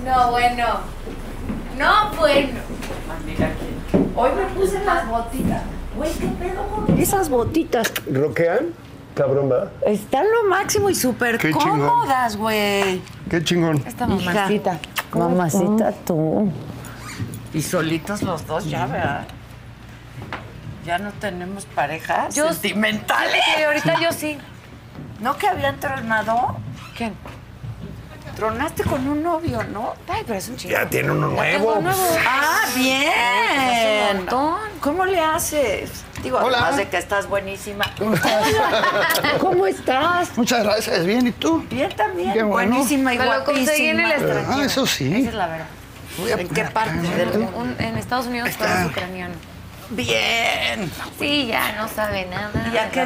No, bueno. No, bueno. Mira aquí. Hoy me puse las botitas. Güey, ¿qué pedo con esas botitas? ¿Roquean? Cabrón, ¿verdad? Están lo máximo y súper Qué chingón. cómodas, güey. Qué chingón. Esta mamacita. Mamacita tú. Y solitos los dos ya, ¿verdad? Ya no tenemos parejas sentimentales. Sí, ahorita yo sí. ¿No que habían tronado? ¿Quién? Tronaste con un novio, ¿no? Ay, pero es un chico. Ya tiene uno Tengo nuevo. un nuevo. ¡Ah, Hace un bien! montón. ¿Cómo le haces? Digo, Hola. además de que estás buenísima. ¿Cómo estás? ¿Cómo estás? Muchas gracias. Bien, ¿y tú? Bien también. Qué bueno. Buenísima y Me lo guapísima. conseguí en el extranjero. Ah, eso sí. Esa es la verdad. Voy a ¿En poner qué parte acá, del ¿no? mundo? En Estados Unidos Ahí está. todo es ucraniano. Bien. Sí, ya no sabe nada. ¿Y a qué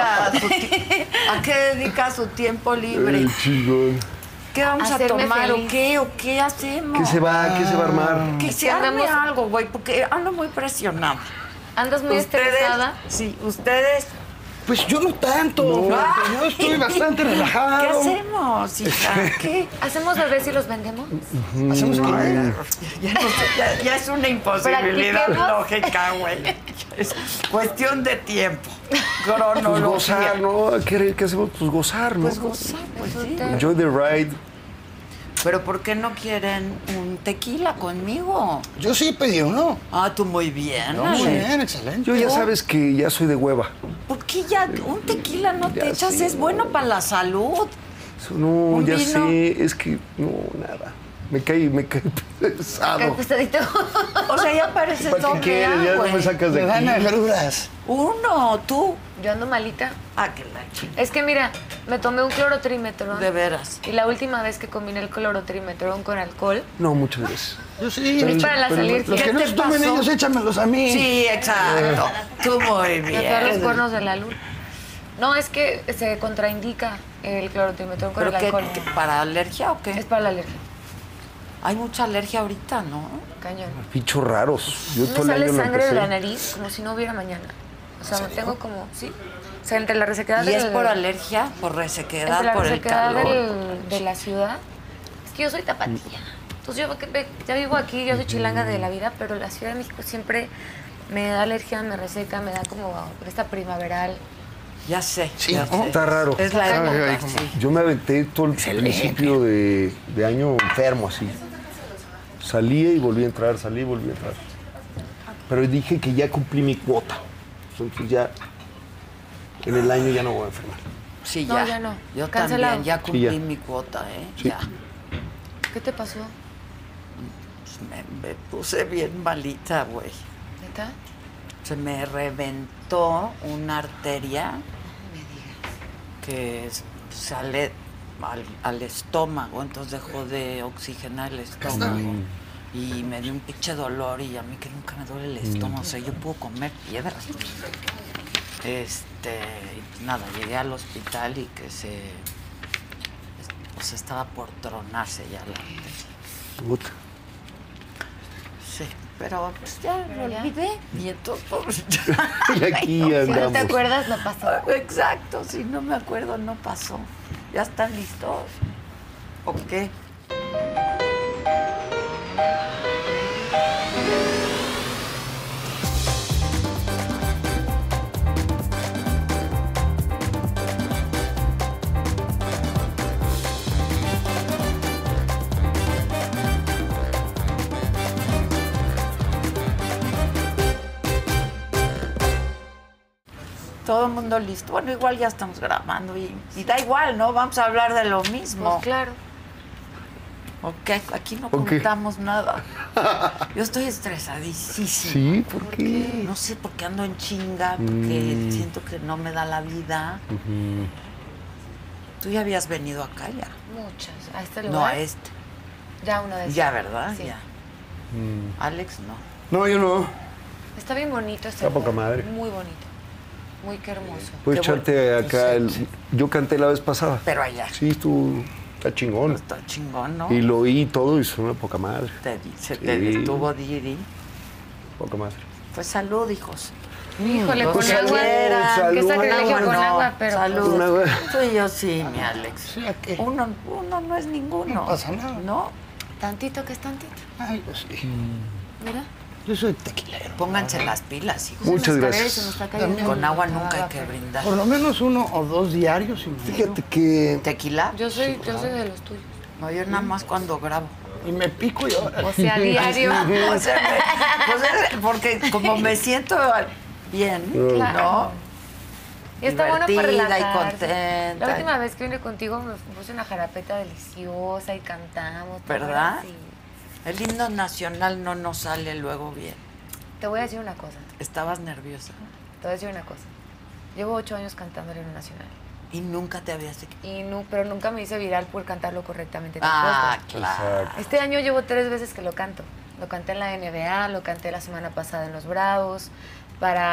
dedica su tiempo libre? Chingón. ¿Qué vamos a Hacerme tomar feliz. o qué? ¿O qué hacemos? ¿Qué se va a armar? Que se Que arme andamos- algo, güey, porque ando muy presionada. ¿Andas muy estresada? Sí, ustedes. Pues yo no tanto. Yo estoy bastante relajado. ¿Qué hacemos, hija? ¿Qué? ¿Hacemos bebés y los vendemos? ¿Hacemos qué? Ya es una imposibilidad ¿Practiquemos? lógica, güey. Es cuestión de tiempo. Pues Cronología. gozar, ¿no? ¿Qué hacemos? Pues gozar, ¿no? Pues gozar, pues sí. Enjoy the ride. Pero ¿por qué no quieren un tequila conmigo? Yo sí pedí uno. Ah, tú muy bien, No, muy Ale. bien, excelente. Yo ya sabes que ya soy de hueva. ¿Por qué ya un tequila no Ya te echas? sé. Es bueno para la salud. Eso no, ¿Un ya vino? sé. Es que, no, nada. Me cae pesado. Qué pesadito. O sea, ya pareces ¿Para qué doble quieres? A, Ya no güey. me sacas de Me dan aquí. agruras. Uno, tú. Yo ando malita. Ah, que la chingada. Es que mira, me tomé un clorotrimetrón. De veras. Y la última vez que combiné el clorotrimetrón con alcohol, No, muchas gracias. Yo sí. es para las Los alergias. que no te se tomen pasó? ellos, échamelos a mí. Sí, exacto. Tú muy me fui a los bien. cuernos de la luz. No, es que se contraindica el clorotrimetrón con ¿Pero el qué, alcohol. para alergia o qué? Es para la alergia. Hay mucha alergia ahorita, ¿no? Cañón. Bichos raros. Yo Me todo el sale año lo sangre de la empecé. nariz como si no hubiera mañana. O sea, me tengo como, sí. O sea, entre la resequedad ¿Y es del- por alergia, por resequedad, entre la por el resequedad calor? de la ciudad. Es que yo soy tapatía. Entonces yo ya vivo aquí, yo soy chilanga de la vida, pero la Ciudad de México siempre me da alergia, me reseca, me da como esta primaveral. Ya sé. Sí, ya ¿no? sé. Está raro. Es la Ay, época, ay, como- sí. Yo me aventé todo el principio de año enfermo, así. Salía y volví a entrar, salía y volví a entrar. Pero dije que ya cumplí mi cuota. Entonces ya en el año ya no voy a enfermar. Sí, No, ya. ya no. Yo Cancelado. también, ya cumplí Sí, ya. mi cuota, ¿eh? Sí. Ya. ¿Qué te pasó? Pues me puse bien malita, güey. ¿Neta? Se me reventó una arteria que sale al estómago, entonces dejó de oxigenar el estómago. Y me dio un pinche dolor y a mí que nunca me duele el estómago, o sea, yo puedo comer piedras. Y pues nada, llegué al hospital y que pues estaba por tronarse ya la arteria. Puta. Sí, pero pues ya lo ya. olvidé. Y entonces, pues, Y aquí Si no andamos. te acuerdas, no pasó. exacto, si no me acuerdo, no pasó. ¿Ya están listos? ¿O qué? Todo el mundo listo. Bueno, igual ya estamos grabando y da igual, ¿no? Vamos a hablar de lo mismo. Pues claro. Ok, aquí no Ok. contamos nada. Yo estoy estresadísima. Sí, ¿por qué? No sé por qué ando en chinga, porque siento que no me da la vida. Tú ya habías venido acá ya. Muchas. ¿A este lugar? No, a este. Ya una vez. Ya, ¿verdad? Sí. Ya. Alex, no. No, yo no. Está bien bonito este Está poca lugar. madre. Muy bonito. Muy que hermoso. Puedes Qué echarte bueno. acá Yo canté la vez pasada. Pero allá. Sí, estuvo... Está chingón. Está chingón, ¿no? Y lo oí todo y suena poca madre. Se Sí. te detuvo Didi. Poca madre. Pues salud, hijos. Híjole, Pues con salud, agua. salud. Qué sacrilegio Agua con no. agua, pero... Salud. Una agua. Tú y yo sí, mi Alex. Sí, ¿a qué? Uno no es ninguno. No pasa nada. ¿No? Tantito que es tantito. Ay, pues sí. Mira. Yo soy tequilero. Pónganse las pilas, hijos. Muchas Unas gracias. caderas y se nos está cayendo Con agua la nunca hay baba, que pero- brindar. Por lo menos 1 o 2 diarios. Fíjate que ¿Tequila? Yo soy de los tuyos. No, yo nada más cuando grabo. Y me pico y ahora. O sea, diario. O sea, porque como me siento bien, ¿no? Y está bueno para Divertida y relajarse. contenta. La última vez que vine contigo me puse una jarapeta deliciosa y cantamos. ¿te ¿Verdad? acuerdas? Sí. El himno nacional no nos sale luego bien. Te voy a decir una cosa. Estabas nerviosa Te voy a decir una cosa. Llevo 8 años cantando el himno nacional. y nunca te habías... Pero nunca me hice viral por cantarlo correctamente. Ah, tampoco. claro. Este año llevo 3 veces que lo canto. Lo canté en la NBA, lo canté la semana pasada en los Bravos, para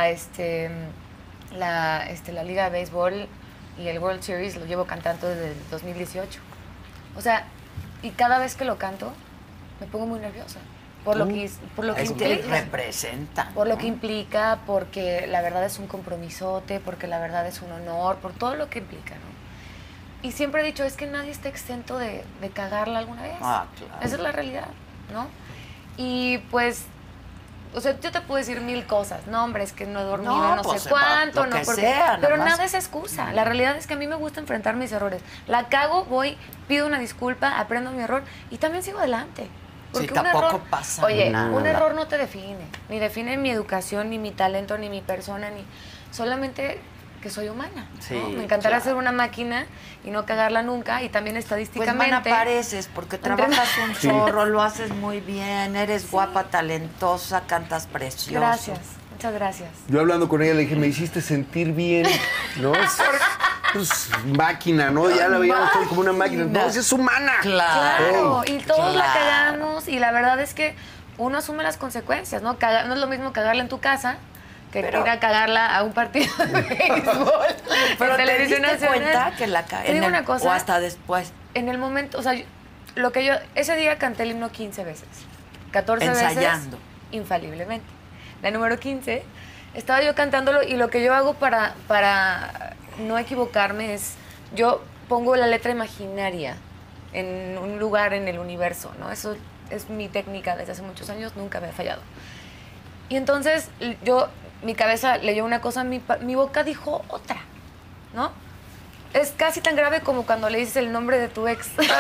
la Liga de Béisbol y el World Series lo llevo cantando desde el 2018. O sea, y cada vez que lo canto me pongo muy nerviosa. Por lo que Es que implica. representa. Por lo ¿no? que implica, porque la verdad es un compromisote, porque la verdad es un honor, por todo lo que implica, ¿no? Y siempre he dicho, es que nadie está exento de cagarla alguna vez. Ah, claro. Esa es la realidad, ¿no? Y pues, o sea, yo te puedo decir 1000 cosas. No, hombre, es que no he dormido No, no pues, sé cuánto, lo no, que porque... sea, pero nomás. nada es excusa. La realidad es que a mí me gusta enfrentar mis errores. La cago, voy, pido una disculpa, aprendo mi error y también sigo adelante. Sí, Porque tampoco pasa Oye, nada. un error no te define. Ni define mi educación, ni mi talento, ni mi persona, ni... Solamente que soy humana, Sí, ¿no? Me encantaría claro. ser una máquina y no cagarla nunca. Y también Pues estadísticamente... mana pareces, porque trabajas un chorro, lo haces muy bien, eres guapa, talentosa, cantas precioso. Gracias, muchas gracias. yo hablando con ella le dije, me hiciste sentir bien, ¿no? Pues, máquina, ¿no? Ya la veíamos todo como una máquina. No, es humana. Claro, Ey, y todos la claro. cagamos y la verdad es que uno asume las consecuencias, ¿no? No es lo mismo cagarla en tu casa que Pero- ir a cagarla a un partido de béisbol. Pero en te televisión diste nacional. cuenta que la Te digo una cosa, o hasta después. en el momento, o sea, ese día canté el himno 15 veces, 14 Ensayando. veces infaliblemente. La número 15, estaba yo cantándolo y lo que yo hago para no equivocarme es, yo pongo la letra imaginaria en un lugar en el universo, ¿no? Eso es mi técnica desde hace muchos años, nunca me ha fallado. Y entonces mi cabeza leyó una cosa, mi boca dijo otra, ¿no? Es casi tan grave como cuando le dices el nombre de tu ex. Pero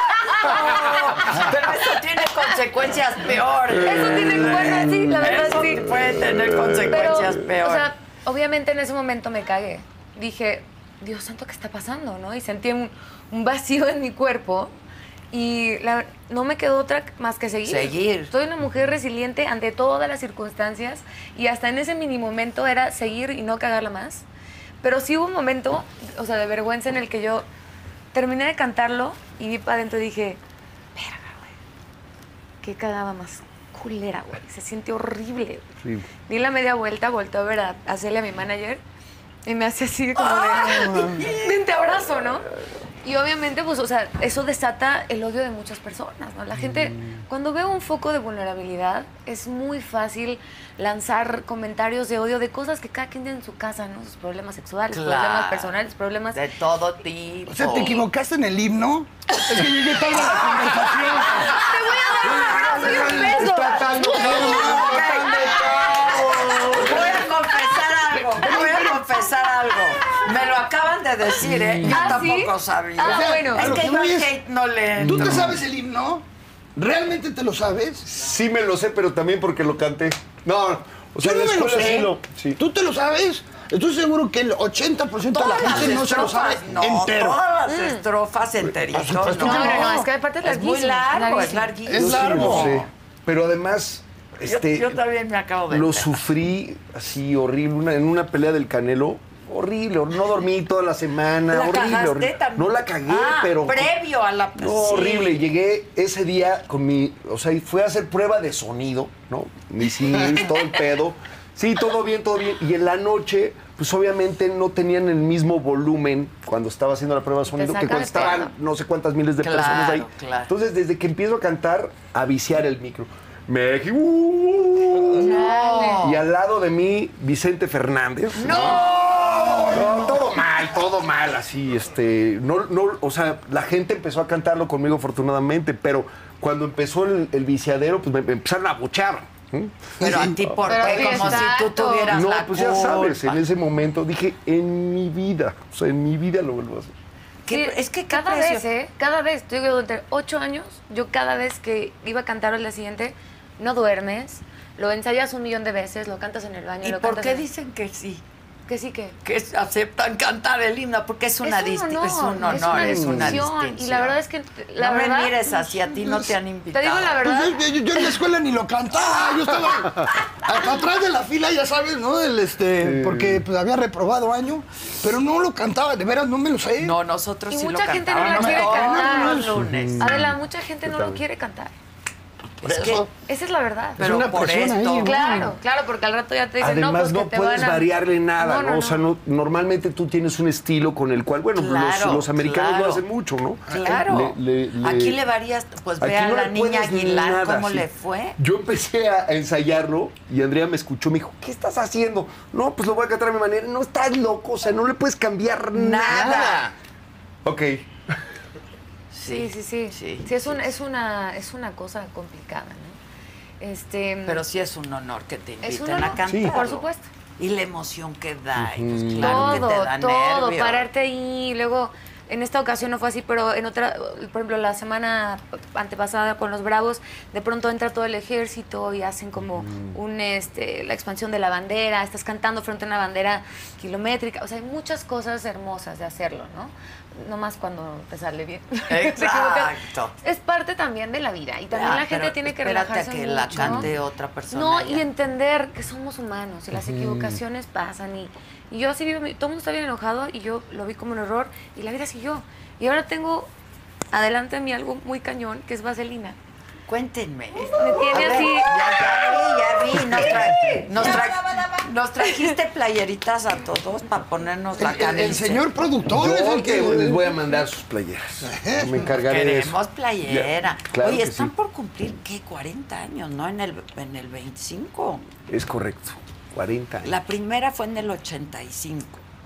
eso tiene consecuencias peores. Eso tiene, bueno, sí, la verdad Eso sí. puede tener consecuencias peores. O sea, obviamente en ese momento me cagué. Dije, Dios santo, ¿qué está pasando? ¿No? Y sentí un vacío en mi cuerpo y no me quedó otra más que seguir. Seguir. Soy una mujer resiliente ante todas las circunstancias y hasta en ese mini momento era seguir y no cagarla más. Pero sí hubo un momento, o sea, de vergüenza en el que yo terminé de cantarlo y vi para adentro y dije, verga, güey, qué cagada más culera, güey. Se siente horrible. Sí. Di la media vuelta, volteé a ver a Celia, a mi manager, y me hace así como de, ven, te abrazo, ¿no? Y obviamente, pues, o sea, eso desata el odio de muchas personas, ¿no? La gente, cuando ve un foco de vulnerabilidad, es muy fácil lanzar comentarios de odio de cosas que cada quien tiene en su casa, ¿no? Sus problemas sexuales, Claro. problemas personales, problemas... De todo tipo. O sea, ¿te equivocaste en el himno? Es que llegué tarde a la conversación. ¡Te voy a dar un abrazo y un beso! Está tan Voy a confesar algo. Me lo acaban de decir, ¿eh? Yo ¿Ah, sí? tampoco sabía. Ah, O sea, bueno. a Es lo que que yo voy al es- hate no le ¿Tú te entro. sabes el himno? ¿Realmente te lo sabes? Sí me lo sé, pero también porque lo canté. No, o sea, en Yo la no me lo escuela sé. sí lo... Sí. ¿Tú te lo sabes? Estoy seguro que el 80% de la Todas gente las no se lo sabe estrofas, no, entero. todas las estrofas enteritas. Por supuesto No, que no, es que aparte es Es muy larguísimo. largo, es larguísimo. larguísimo. Es Yo sí largo. lo sé. Pero además, Yo también me acabo de lo enterar. sufrí así horrible, en una pelea del Canelo. Horrible, no dormí toda la semana. ¿La horrible, cagaste horrible. también? No la cagué, Ah, pero... previo a la... No, sí. horrible. Llegué ese día con mi... O sea, fue a hacer prueba de sonido, ¿no? Mis CDs, todo el pedo. Sí, todo bien, todo bien. Y en la noche, pues obviamente no tenían el mismo volumen cuando estaba haciendo la prueba de sonido que saca cuando de estaban pedo. no sé cuántas miles de Claro, personas ahí. claro. Entonces, desde que empiezo a cantar, a viciar el micro. México. Dale. Y al lado de mí, Vicente Fernández. ¡No! No, todo mal, todo todo mal, así, o sea, la gente empezó a cantarlo conmigo afortunadamente, pero cuando empezó el viciadero, pues me empezaron a buchar. Pero a ti, ¿por qué? Como si tú tuvieras la pues ya sabes, culpa. en ese momento dije, en mi vida lo vuelvo a hacer. Sí, Es que cada vez, yo digo, entre 8 años, yo cada vez que iba a cantar al día siguiente, no duermes, lo ensayas 1,000,000 de veces, lo cantas en el baño. ¿Y lo por cantas qué en... dicen que sí? Que sí, que... Que aceptan cantar el himno, porque es una distinción. Es un honor, es una distinción. Y la verdad es que... No me mires así, a ti no te han invitado. Te digo la verdad. Pues yo en la escuela ni lo cantaba, yo estaba atrás de la fila, ya sabes, ¿no? Porque pues, había reprobado año, pero no lo cantaba, de veras no me lo sé. No, nosotros Y sí lo mucha gente no cantábamos lo quiere todos cantar. los lunes. Adela, mucha gente no lo quiere cantar. Es que, Esa es la verdad. pero una por presión esto... ahí, ¿no? Claro, porque al rato ya te dicen, Además, no, pues no que te puedes van a... variarle nada, No, ¿no? O sea, normalmente tú tienes un estilo con el cual, bueno, Claro, los americanos claro. lo hacen mucho, ¿no? Claro. Aquí le varías, pues ve Aquí a no la le niña puedes Aguilar nada, cómo sí. le fue. Yo empecé a ensayarlo y Andrea me escuchó, me dijo, ¿qué estás haciendo? No, pues lo voy a cantar a mi manera. No, estás loco, o sea, no le puedes cambiar nada. Ok. Sí. Sí, es una cosa complicada, ¿no? Pero sí es un honor que te es un inviten a honor, cantar. Sí. por supuesto. Y la emoción que da, y pues claro que te da todo, nervio. pararte ahí, luego en esta ocasión no fue así, pero en otra, por ejemplo, la semana antepasada con los Bravos, de pronto entra todo el ejército y hacen como la expansión de la bandera, estás cantando frente a una bandera kilométrica, o sea, hay muchas cosas hermosas de hacerlo, ¿no? No más cuando te sale bien. Exacto. Es parte también de la vida y también la gente tiene que relajarse espérate a que la mucho. cante otra persona. No, ya. y entender que somos humanos y las equivocaciones pasan y yo así vivo, todo el mundo está bien enojado y yo lo vi como un error y la vida siguió. Y ahora tengo adelante de mí algo muy cañón que es Vaselina. Cuéntenme. Me tiene A ver, así. ya vi. Nos trajiste playeritas a todos para ponernos la camisa. El señor productor es Yo el que... les voy a mandar sus playeras. Me encargaré de eso. Queremos playera. Ya, claro Oye, que están sí. por cumplir, ¿qué? 40 años, ¿no? En el 25. Es correcto. 40 años. La primera fue en el 85.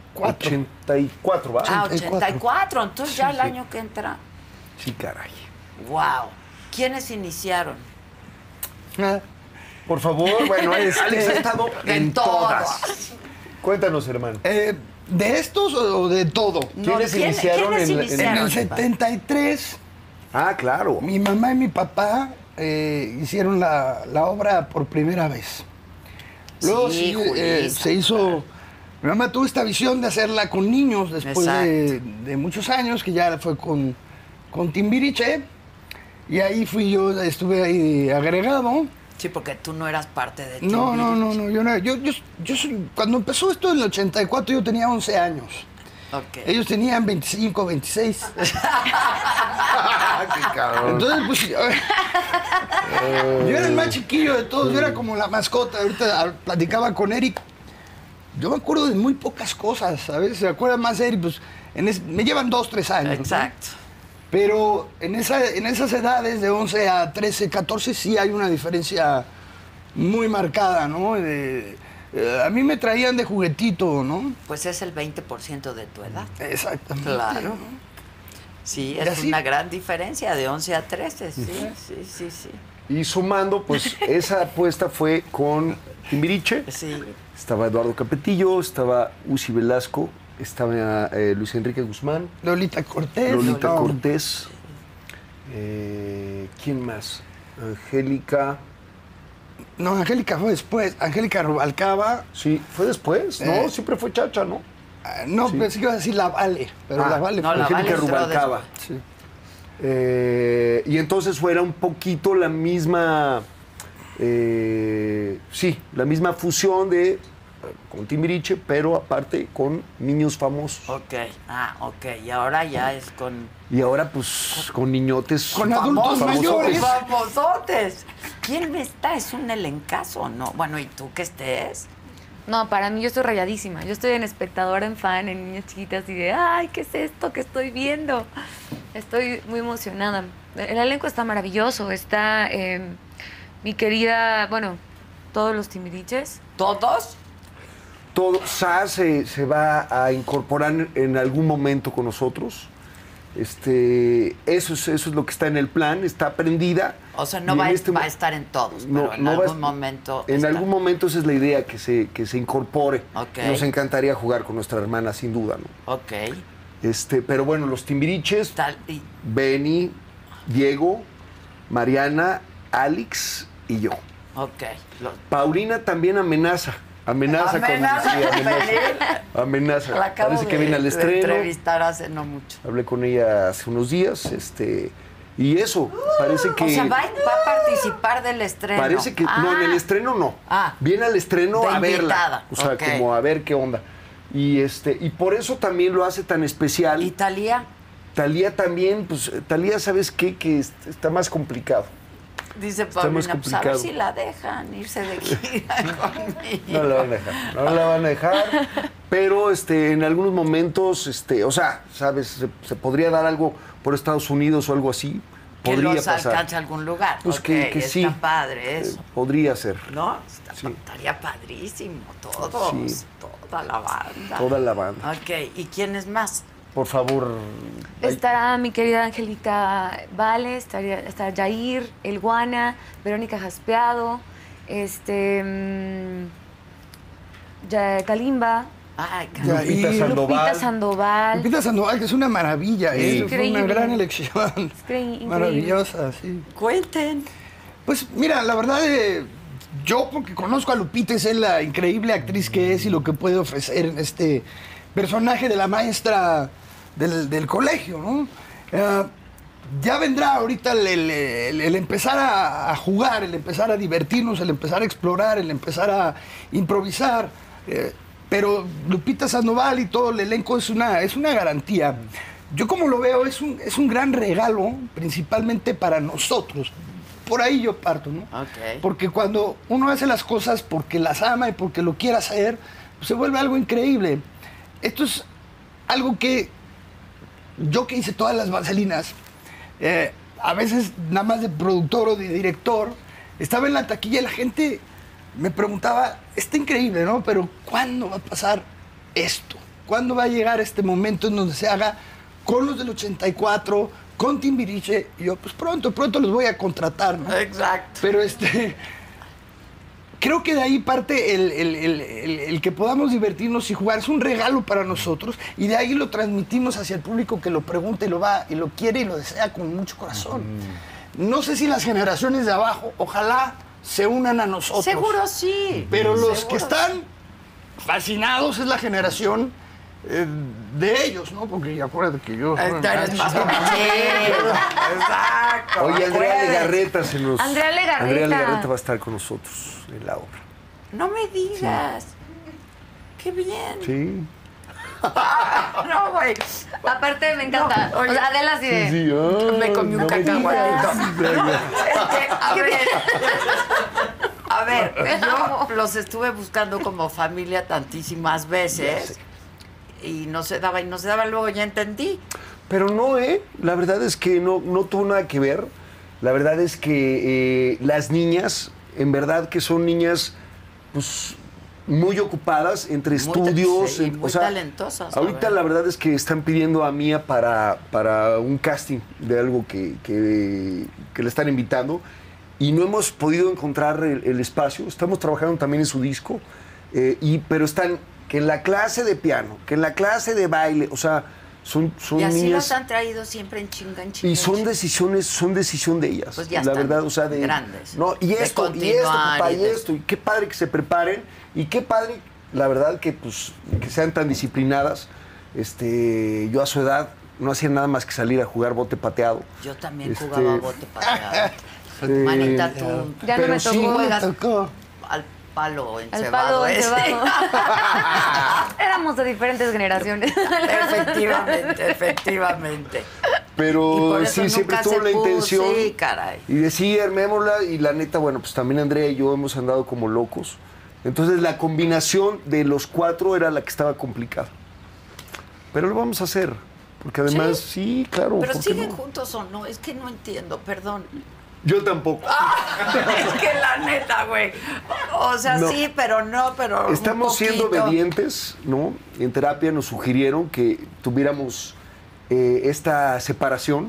84, ¿va? Ah, 84. Entonces ya el año que entra. Sí, caray. Wow. ¿Quiénes iniciaron? Ah, Por favor, bueno, Alex ha estado en todas. Cuéntanos, hermano. ¿De estos o de todo? ¿Quiénes iniciaron ¿quiénes en la- iniciaron? En el 73, Ah, claro. mi mamá y mi papá hicieron la obra por primera vez. Luego Sí, Julissa, se hizo... Mi mamá tuvo esta visión de hacerla con niños después de muchos años, que ya fue con Timbiriche. Y ahí estuve ahí agregado. Sí, porque tú no eras parte de No, Timbiriche. yo soy... Cuando empezó esto en el 84 yo tenía 11 años. Ok. Ellos tenían 25, 26. Qué cabrón. Entonces, pues, yo era el más chiquillo de todos, yo era como la mascota. Ahorita platicaba con Eric. Yo me acuerdo de muy pocas cosas, a veces se acuerda más de Eric, pues me llevan 2, 3 años. ¿no? Exacto. Pero en esas edades de 11 a 13, 14 sí hay una diferencia muy marcada, ¿no? A mí me traían de juguetito, ¿no? Pues es el 20% de tu edad. Exactamente. Claro. Sí, Y es así- una gran diferencia de 11 a 13. Sí. Y sumando, pues esa apuesta fue con Timbiriche. Sí. Estaba Eduardo Capetillo, estaba Uzi Velasco, estaba Luis Enrique Guzmán, Lolita Cortés. Lolita no. Cortés. ¿Quién más? Angélica. No, Angélica fue después. Angélica Rubalcaba. Sí, fue después, ¿no? Siempre fue Chacha, ¿no? No, Sí. pensé que iba a decir La Vale, pero Ah, La Vale no, fue. La Angélica Vale entró Rubalcaba. Sí. Y entonces fuera un poquito la misma, la misma fusión de con Timbiriche, pero aparte con niños famosos. Ok. Y ahora ya es con... Y ahora pues con niñotes Con adultos mayores. ¡Famosotes! ¿Quién está? Es un elencazo, ¿no? Bueno, ¿y tú que estés? No, para mí yo estoy rayadísima. Yo estoy en espectadora, en fan, en niñas chiquitas y de, ay, ¿qué es esto que estoy viendo? Estoy muy emocionada. El elenco está maravilloso. Está mi querida, bueno, todos los Timbiriches. ¿Todos? todo. Sa se va a incorporar en algún momento con nosotros. Eso es lo que está en el plan, está aprendida. O sea, no va, va a estar en todos, pero en algún momento. En algún momento esa es la idea, que se incorpore. Okay. Nos encantaría jugar con nuestra hermana, sin duda, ¿no? Ok. Pero bueno, los Timbiriches, Benny, Diego, Mariana, Alex y yo. Ok. Paulina también amenaza con amenaza. La acabo Parece que viene al estreno. de entrevistar hace no mucho. Hablé con ella hace unos días, y eso, parece que... O sea, va a participar del estreno. Parece que... No, en el estreno no. Viene al estreno de a verla. Invitada. O sea, como a ver qué onda. Y por eso también lo hace tan especial. ¿Y Thalía? Thalía también, pues, Thalía, ¿sabes qué? Que está más complicado. Dice Paulina, pues a ver si la dejan irse de gira conmigo. No la van a dejar, no la van a dejar. Pero en algunos momentos, o sea, ¿sabes? Se podría dar algo por Estados Unidos o algo así. Podría que los pasar. alcance a algún lugar. Pues que sí. Está padre eso. Podría ser. ¿No? Estaría padrísimo. Todos. Sí. Toda la banda. Toda la banda. Ok. ¿Y quién es más? Por favor. Estará mi querida Angélica Vale, estará Jair, El Guana, Verónica Jaspeado, Kalimba. Ay, Lupita Sandoval. Lupita Sandoval, que es una maravilla. Sí. Fue una gran elección. Maravillosa, sí. Cuenten. Pues mira, la verdad, yo porque conozco a Lupita y sé la increíble actriz que es y lo que puede ofrecer en este personaje de la maestra del colegio, ¿no? Ya vendrá ahorita el empezar a jugar, el empezar a divertirnos, el empezar a explorar, el empezar a improvisar. Pero Lupita Sandoval y todo el elenco es una garantía. Yo como lo veo, es un gran regalo, principalmente para nosotros. Por ahí yo parto, ¿no? Okay. Porque cuando uno hace las cosas porque las ama y porque lo quiere hacer, pues se vuelve algo increíble. Esto es algo que yo que hice todas las vaselinas, a veces nada más de productor o de director, estaba en la taquilla y la gente me preguntaba, está increíble, ¿no? Pero ¿cuándo va a pasar esto? ¿Cuándo va a llegar este momento en donde se haga con los del 84, con Timbiriche? Y yo, pues pronto los voy a contratar, ¿no? Exacto. Pero creo que de ahí parte el que podamos divertirnos y jugar. Es un regalo para nosotros y de ahí lo transmitimos hacia el público que lo pregunta y lo quiere y lo desea con mucho corazón. No sé si las generaciones de abajo, ojalá se unan a nosotros. Seguro sí. Pero los que están fascinados es la generación de ellos, ¿no? Porque acuérdate que yo... Eres más Exacto. Oye, Andrea Legarreta Andrea Legarreta va a estar con nosotros en la obra. No me digas. Sí. Qué bien. Sí. No, güey. Aparte me encanta. No, o sea, Adela así de... me comí un cacahuatito. A ver, yo los estuve buscando como familia tantísimas veces y no se daba, luego ya entendí. Pero no, la verdad es que no tuvo nada que ver. La verdad es que las niñas, en verdad que son niñas, pues, muy ocupadas entre estudios. Sí, muy talentosas. Ahorita la verdad es que están pidiendo a Mía para un casting de algo que le están invitando y no hemos podido encontrar el espacio. Estamos trabajando también en su disco, pero están que en la clase de piano, que en la clase de baile, o sea, son y así niñas, los han traído siempre en chinga. Y son decisión de ellas. Pues ya la están verdad, o sea, grandes. No, y esto, papá, y esto, y qué padre que se preparen, y qué padre, la verdad, que sean tan disciplinadas. Yo a su edad no hacía nada más que salir a jugar bote pateado. Yo también jugaba bote pateado. Manita, tú. Ya no me tocó. Sí, juegas tocó. al palo Al encebado. palo encebado. Éramos de diferentes generaciones. Efectivamente. Pero sí, siempre tuvo la intención. Sí, caray. Y decía, armémosla, y la neta, bueno, pues también Andrea y yo hemos andado como locos. Entonces la combinación de los cuatro era la que estaba complicada. Pero lo vamos a hacer, porque además, sí claro. ¿Pero ¿por qué siguen no? juntos o no? Es que no entiendo, perdón. Yo tampoco. Es que la neta, güey. O sea, No. sí, pero no, pero Estamos un siendo poquito. obedientes, ¿no? En terapia nos sugirieron que tuviéramos esta separación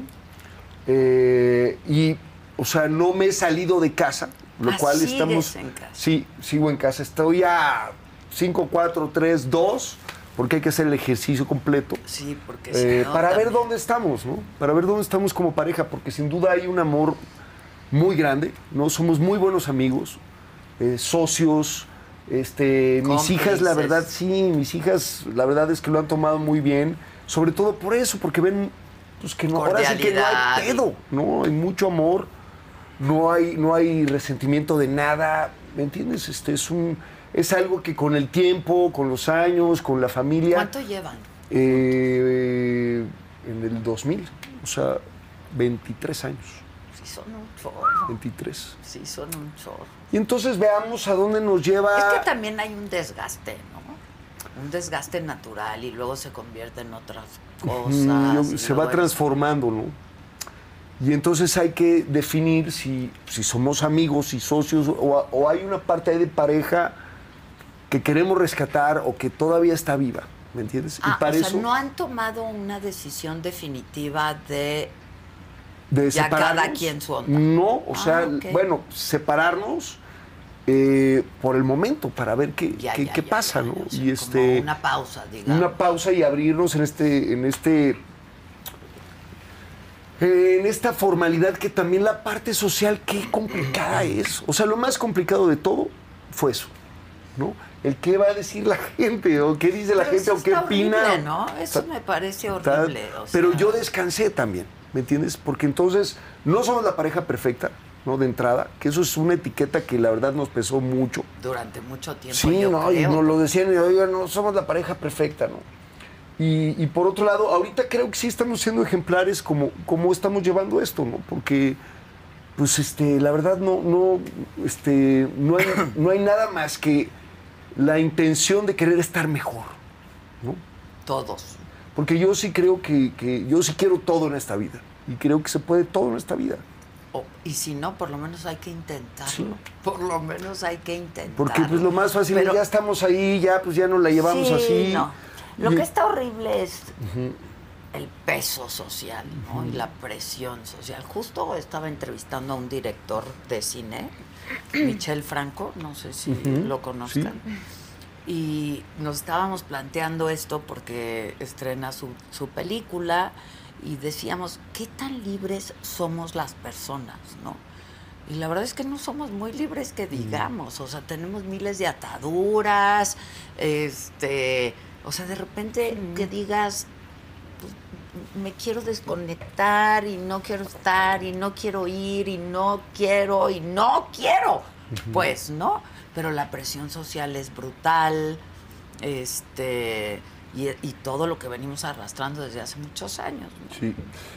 y, o sea, no me he salido de casa, lo cual ¿Sigues estamos... en casa? Sí, sigo en casa. Estoy a 5, 4, 3, 2, porque hay que hacer el ejercicio completo. Sí, porque si no, para ver también. dónde estamos, ¿no? Para ver dónde estamos como pareja, porque sin duda hay un amor muy grande, ¿no? Somos muy buenos amigos, socios, mis hijas, la Cómplices. verdad, sí, mis hijas, la verdad es que lo han tomado muy bien, sobre todo por eso, porque ven, pues que no, ahora sí que no Cordialidad. hay pedo, ¿no? Hay mucho amor, no hay resentimiento de nada, ¿me entiendes? Es algo que con el tiempo, con los años, con la familia... ¿Cuánto llevan? En el 2000, o sea, 23 años, Sí, son un chorro. 23. Sí, son un chorro. Y entonces veamos a dónde nos lleva... Es que también hay un desgaste, ¿no? Un desgaste natural y luego se convierte en otras cosas. y se luego va transformando, ¿no? Y entonces hay que definir si somos amigos y socios o hay una parte ahí de pareja que queremos rescatar o que todavía está viva, ¿me entiendes? Ah, y para o sea, eso, no han tomado una decisión definitiva de de ya cada separarnos, quien su onda. no, o sea, ok. bueno, separarnos por el momento para ver qué Ya, pasa, ¿no? o sea, Y como una pausa, digamos. una pausa y abrirnos en esta formalidad que también la parte social, qué complicada es. O sea, lo más complicado de todo fue eso, ¿no? El qué va a decir la gente, o qué dice la Pero gente, eso o qué está opina. horrible, ¿no? Eso Está- me parece está- horrible. o Pero sea, yo descansé también, ¿me entiendes? Porque entonces no somos la pareja perfecta, ¿no? De entrada, que eso es una etiqueta que la verdad nos pesó mucho. durante mucho tiempo, Sí, yo no, y creo. nos lo decían, y, oiga, no somos la pareja perfecta, ¿no? Y por otro lado, ahorita creo que sí estamos siendo ejemplares como estamos llevando esto, ¿no? Porque, pues, la verdad no hay nada más que la intención de querer estar mejor, ¿no? Todos. Porque yo sí creo que yo sí quiero todo en esta vida. Y creo que se puede todo en esta vida. Y si no, por lo menos hay que intentarlo. Sí. Por lo menos hay que intentarlo. Porque, pues, lo más fácil Pero- es ya estamos ahí, ya, pues, ya nos la llevamos Sí, así. no. Lo Y- que está horrible es el peso social, ¿no? Y la presión social. Justo estaba entrevistando a un director de cine, Michel Franco, no sé si lo conozcan. Y nos estábamos planteando esto porque estrena su película y decíamos, ¿qué tan libres somos las personas, no? Y la verdad es que no somos muy libres que digamos, o sea, tenemos miles de ataduras, o sea, de repente que digas, pues, me quiero desconectar y no quiero estar y no quiero ir y no quiero, pues, ¿no? Pero la presión social es brutal, y todo lo que venimos arrastrando desde hace muchos años, ¿no? Sí.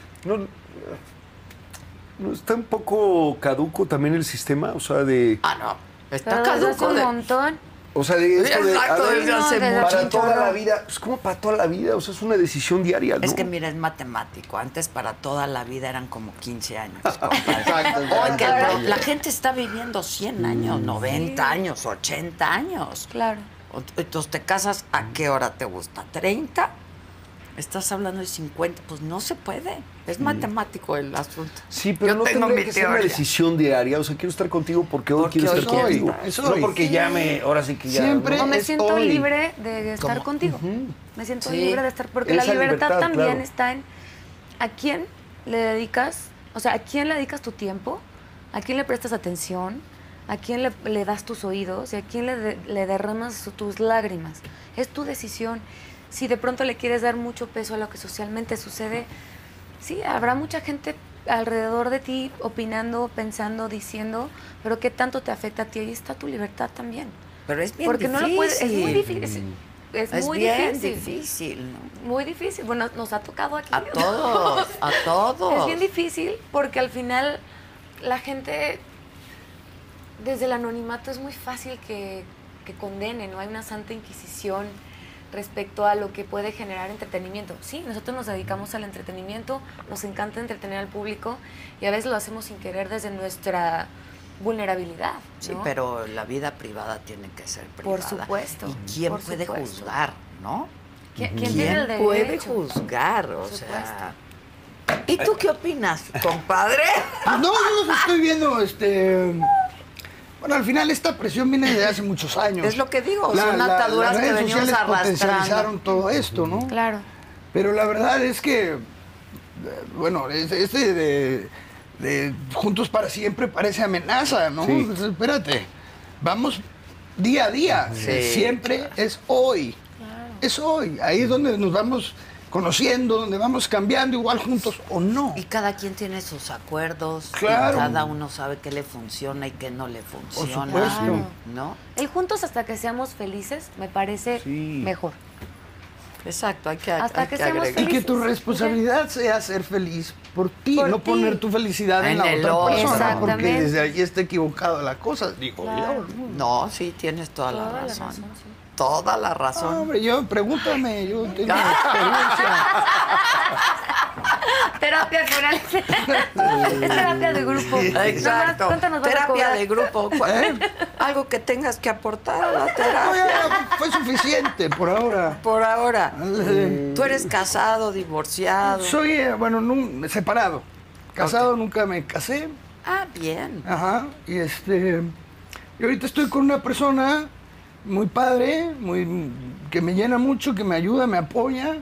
No, está un poco caduco también el sistema, o sea, de... Ah, no, está Pero desde hace caduco un de... montón. O sea, de esto de... Exacto, a ver, desde hace desde para mucho. toda la vida, pues ¿cómo para toda la vida? O sea, es una decisión diaria, ¿no? Es que mira, es matemático. Antes para toda la vida eran como 15 años. Exacto. Hoy que la gente está viviendo 100 años, 90 años, 80 años. Claro. Entonces te casas, ¿a qué hora te gusta? ¿30? Estás hablando de 50, pues no se puede. Es matemático el asunto. Sí, pero Yo no tengo tendría mi que ser una teoría. decisión diaria. O sea, quiero estar contigo porque hoy Porque quiero hoy estar quiero contigo. estar. No Soy. porque ya ahora sí que ya... Siempre ¿no? O me es siento hoy. libre de estar ¿Cómo? contigo. Me siento Sí. libre de estar, porque la Esa libertad libertad, también claro. está en a quién le dedicas, o sea, a quién le dedicas tu tiempo, a quién le prestas atención, a quién le das tus oídos y a quién le derramas tus lágrimas. Es tu decisión. Si de pronto le quieres dar mucho peso a lo que socialmente sucede, sí, habrá mucha gente alrededor de ti opinando, pensando, diciendo, pero ¿qué tanto te afecta a ti? Ahí está tu libertad también. Pero es bien Porque difícil. no lo puedes, es muy difícil. Es muy bien difícil. ¿no? Muy difícil. Bueno, nos ha tocado aquí. A todos, a todos. Es bien difícil porque al final la gente desde el anonimato es muy fácil que condene, no hay una santa inquisición respecto a lo que puede generar entretenimiento. Sí, nosotros nos dedicamos al entretenimiento, nos encanta entretener al público y a veces lo hacemos sin querer desde nuestra vulnerabilidad, ¿no? Sí, pero la vida privada tiene que ser privada. Por supuesto. ¿Y quién por puede supuesto. juzgar, no? ¿Quién tiene el derecho? puede juzgar? O sea... ¿Y tú qué opinas, compadre? No, yo los estoy viendo, Bueno, al final esta presión viene de hace muchos años. Es lo que digo, son ataduras las que redes venimos sociales arrastrando. potencializaron todo esto, ¿no? Claro. Pero la verdad es que, bueno, de Juntos para Siempre parece amenaza, ¿no? Sí. Pues, espérate, vamos día a día. Sí. Siempre es hoy. Claro. Es hoy. Ahí es donde nos vamos conociendo, donde vamos cambiando igual juntos o no. Y cada quien tiene sus acuerdos. Claro. Y cada uno sabe qué le funciona y qué no le funciona. supuesto. Claro. ¿No? El juntos hasta que seamos felices me parece Sí. mejor. Exacto, hay que, Hasta hay que que seamos agregar. Y que tu felices. responsabilidad sea ser feliz por ti, Por no ti. poner tu felicidad en En la el otra otro. persona, porque Exactamente. desde ahí está equivocada la cosa, digo Claro. yo. No, sí, tienes toda la Toda la razón. razón, sí. Toda la No, razón. hombre, pregúntame, yo tengo experiencia. Terapia coral. Es terapia de grupo. Exacto. ¿Cuánto nos vas a Terapia cobrar? de grupo. Algo que tengas que aportar a la No, terapia. ya fue suficiente por ahora. Por ahora. Eh, ¿Tú eres casado, divorciado? Soy, separado. Casado, nunca me casé. Ah, bien. Ajá. Y y ahorita estoy con una persona muy padre, que me llena mucho, que me ayuda, me apoya.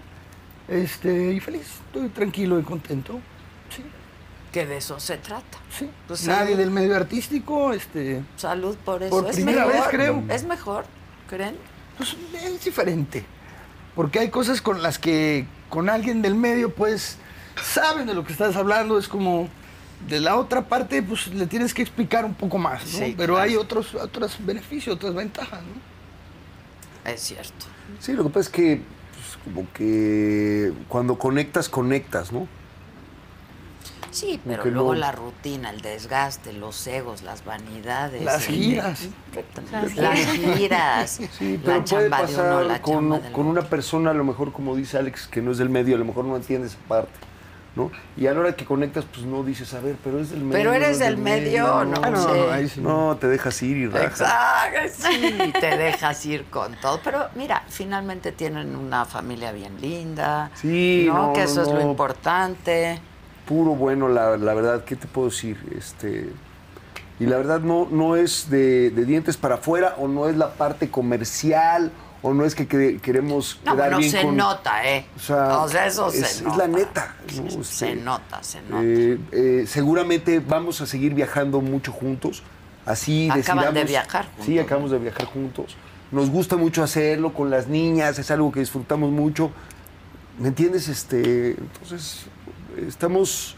Y feliz. Estoy tranquilo y contento. Sí, Que de eso se trata. sí. Pues Nadie salud. del medio artístico, Salud por eso. Por es primera mejor. vez, creo. Es mejor, ¿creen? pues es diferente. Porque hay cosas con las que con alguien del medio, pues, saben de lo que estás hablando. Es como de la otra parte, pues le tienes que explicar un poco más, ¿no? Sí, Pero claro. hay otros beneficios, otras ventajas, ¿no? Es cierto. Sí, lo que pasa es que, pues, como que cuando conectas, ¿no? Sí, pero que luego no. la rutina, el desgaste, los egos, las vanidades. Las giras. Las giras. Sí, la pero puede chamba de uno, la pasar con chamba del una otro. persona, a lo mejor, como dice Alex, que no es del medio, a lo mejor no entiende esa parte, ¿no? Y a la hora que conectas, pues no dices, a ver, pero es del medio. Pero eres no es del medio, ¿no? Ah, no, Sí. no, ahí sí. No, te dejas ir y rajas. Exacto, sí, te dejas ir con todo. Pero mira, finalmente tienen una familia bien linda. Sí, ¿no? no, Que no, eso es lo no. importante. Puro bueno, la verdad, ¿qué te puedo decir? Y la verdad no es de dientes para afuera, o no es la parte comercial, o no es que queremos No, quedar bueno, bien se con... nota, ¿eh? O sea, eso es se nota. la neta, ¿no? Se nota, se nota. Seguramente vamos a seguir viajando mucho juntos. Así Acaban de decidamos- viajar juntos, Sí, acabamos de viajar juntos. Nos gusta mucho hacerlo con las niñas, es algo que disfrutamos mucho. ¿Me entiendes? Entonces, estamos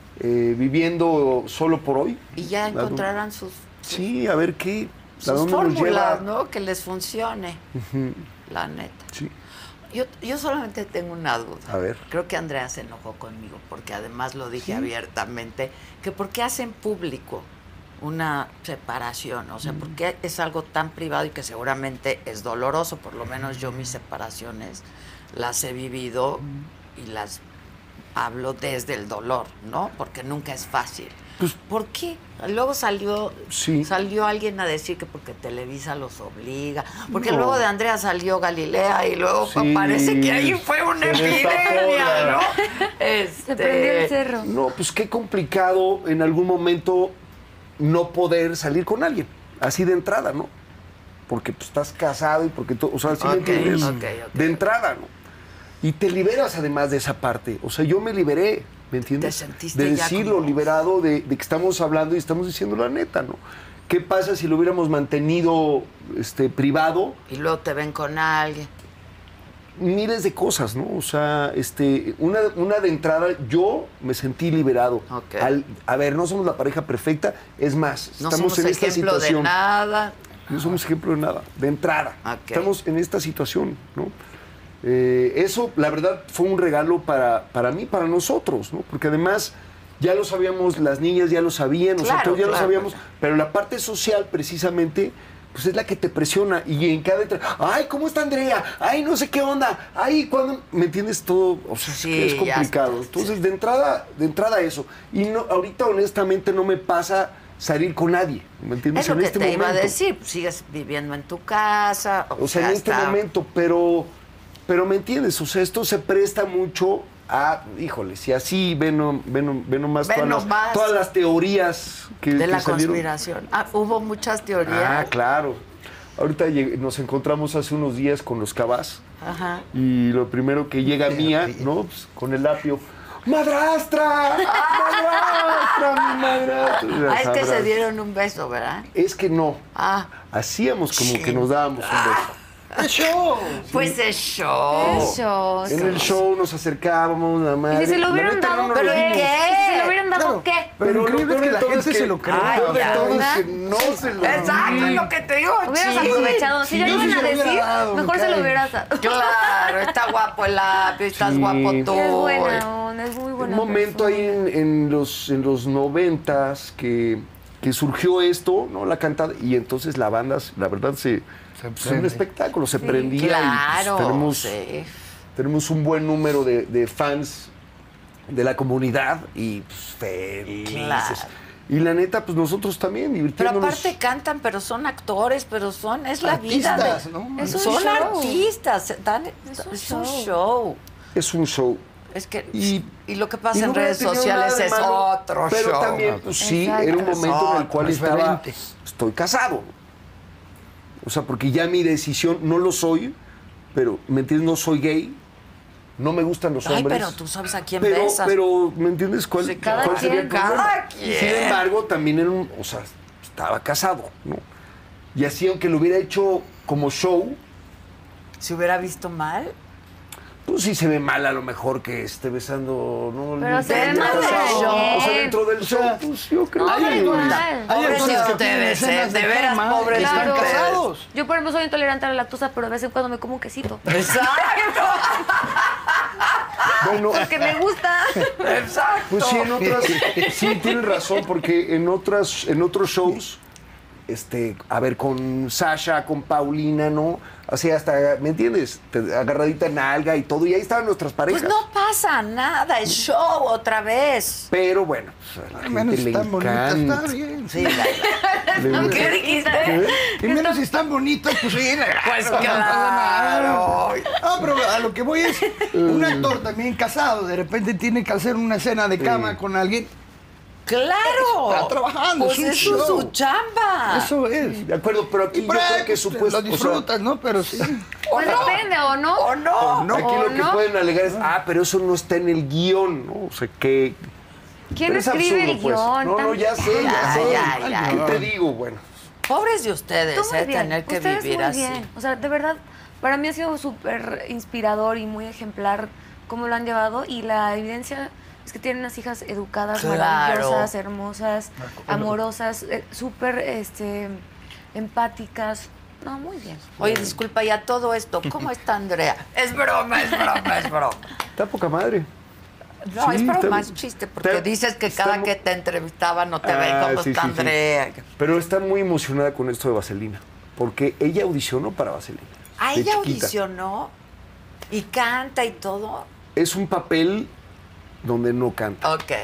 viviendo solo por hoy. Y ya encontrarán sus Sí, a ver qué, a dónde nos fórmulas, lleva. ¿no? Que les funcione. La neta. Sí. Yo solamente tengo una duda. A ver. Creo que Andrea se enojó conmigo, porque además lo dije abiertamente, que por qué hacen público una separación, o sea, porque es algo tan privado y que seguramente es doloroso. Por lo menos yo mis separaciones las he vivido y las hablo desde el dolor, ¿no? Porque nunca es fácil. Pues, ¿Por qué? Luego salió Sí. alguien a decir que porque Televisa los obliga, porque No. luego de Andrea salió Galilea y luego Sí, parece que ahí fue una se destapó epidemia, la- ¿no? Se prendió el cerro. No, pues qué complicado en algún momento no poder salir con alguien, así de entrada, ¿no? Porque pues, estás casado y porque todo, o sea, ¿sí me Ok, entiendes? ok. De entrada, ¿no? Y te liberas además de esa parte, o sea, yo me liberé, ¿me entiendes? Te sentiste de ya decirlo, como- liberado de que estamos hablando y estamos diciendo la neta, ¿no? ¿Qué pasa si lo hubiéramos mantenido privado? Y luego te ven con alguien. Miles de cosas, ¿no? O sea, una de entrada, yo me sentí liberado. Ok. A ver, no somos la pareja perfecta, es más, No estamos somos en esta ejemplo de situación. nada. No somos ejemplo de nada, de entrada. Ok. Estamos en esta situación, ¿no? Eso, la verdad, fue un regalo para mí, para nosotros, ¿no? Porque además ya lo sabíamos, las niñas ya lo sabían, o sea, Claro, todos ya lo claro. sabíamos, pero la parte social, precisamente, pues es la que te presiona. Y en cada ay, ¿cómo está Andrea? Ay, no sé qué onda. Ay, ¿cuándo? ¿Me entiendes todo? O sea, Sí, es ya complicado. está, Entonces, de entrada eso. Y no, ahorita, honestamente, no me pasa salir con nadie, ¿me entiendes? Es lo en que este te momento. iba a decir, sigues viviendo en tu casa. O sea, en este momento, pero ¿me entiendes? O sea, esto se presta mucho a, híjole, si así ven nomás todas las teorías que de la salieron. conspiración. Hubo muchas teorías. Ah, claro. Ahorita nos encontramos hace unos días con los Cabás. Ajá. Y lo primero que llega Mía, ¿no? Pues, con el apio. ¡Madrastra! ¡Madrastra, mi madrastra! Es que se dieron un beso, ¿verdad? Es que no. Hacíamos como que nos dábamos un beso. ¡Es show! Pues es show. Eso. En el show nos acercábamos, la madre. ¿Y si se lo La hubieran neta, dado, no nos pero lo dimos. qué? Si se lo hubieran dado, Claro. ¿qué? Pero lo lo increíble es que peor la de todo gente es se lo cree. Ay, Lo peor de ya, todo es ¿verdad? que no se lo Exacto, di. es lo que te digo. Hubieras Sí. aprovechado. Si Sí, ya yo lo sí iban a se lo hubiera decir, dado, mejor me se lo cae. hubieras dado. Claro, está guapo el apio, estás Sí. guapo tú. Es buena onda, es muy buena Un momento ahí persona. en los 90s que surgió esto, ¿no? La cantada. Y entonces la banda, la verdad, es un prende. espectáculo, se prendía. Claro, Y pues, sí. tenemos un buen número de fans de la comunidad y pues, felices. Claro. Y la neta, pues nosotros también, Pero divirtiéndonos. aparte cantan, pero son actores, es la vida Artistas, de... ¿no? Es un Son show. artistas, Es un un show. show. Es un show. Es que Y- y lo que Y pasa no en hubiera redes tenido sociales nada de es malo, otro pero show. también, pues sí, Exacto. era un momento en el cual estaba, Diferente. estoy casado. O sea, porque ya mi decisión, no lo soy, pero, ¿me entiendes? No soy gay, no me gustan los Ay, hombres. pero tú sabes a quién pero, besas. pero, ¿me entiendes? ¿Cuál, Sí, cada cuál sería el quien. problema? Cada quien. Sin embargo, también era o sea, estaba casado, ¿no? Y así, aunque lo hubiera hecho como show, ¿Se hubiera visto mal? pues sí se ve mal a lo mejor que esté besando, ¿no? Pero se ve Dentro mal del del show. show. O sea, dentro del show, sea, pues yo creo no, que... da igual. Hay Pobres de actores que tienen ustedes, escenas de veras, cama pobres y de están ustedes. casados. Yo, por ejemplo, soy intolerante a la lactosa, pero de vez en cuando me como un quesito. Exacto. Bueno, Porque me gusta. Exacto. pues sí, en otras, sí, tienes razón, porque en otros shows, a ver, con Sasha, con Paulina, ¿no? Así hasta, ¿me entiendes? Agarradita en nalga y todo, y ahí estaban nuestras parejas. Pues no pasa nada, es show otra vez. Pero bueno, pues a la Al menos gente le están bonitas, encanta. está bien. Sí, Le- ¿Qué dijiste? Y menos si están bonitas, pues sí. Pues no pasa nada. claro. No, pero a lo que voy es, un actor también casado, de repente tiene que hacer una escena de cama con alguien. Claro. Está trabajando, Pues es un eso es show. su chamba. Eso es. De acuerdo, pero aquí Y yo por ahí creo que supuesto... lo disfrutas, ¿no? Pero sí. Pues depende, ¿o no? ¿O no? No. Aquí ¿O lo que no? pueden alegar es, pero eso no está en el guión, ¿no? O sea, que... ¿Quién pero es escribe absurdo, el pues. guión? No, ya sé, ya Ya, sé. ya, ya. ¿Qué te digo? Bueno, Pobres de ustedes, Tú muy bien. tener que Ustedes vivir muy así. bien. O sea, de verdad, para mí ha sido súper inspirador y muy ejemplar cómo lo han llevado. Y la evidencia es que tienen unas hijas educadas, Claro. maravillosas, hermosas, amorosas, súper empáticas. No, muy bien. Oye, disculpa, y a todo esto, ¿cómo está Andrea? Es broma, es broma, es broma. está poca madre. No, Sí, es broma, está- es chiste, porque está- dices que está cada mu- que te entrevistaba no te ven cómo sí, está sí, sí. Andrea. Pero está muy emocionada con esto de Vaselina, porque ella audicionó para Vaselina. Ah, de ella chiquita. audicionó y canta y todo. Es un papel donde no canta. Ok.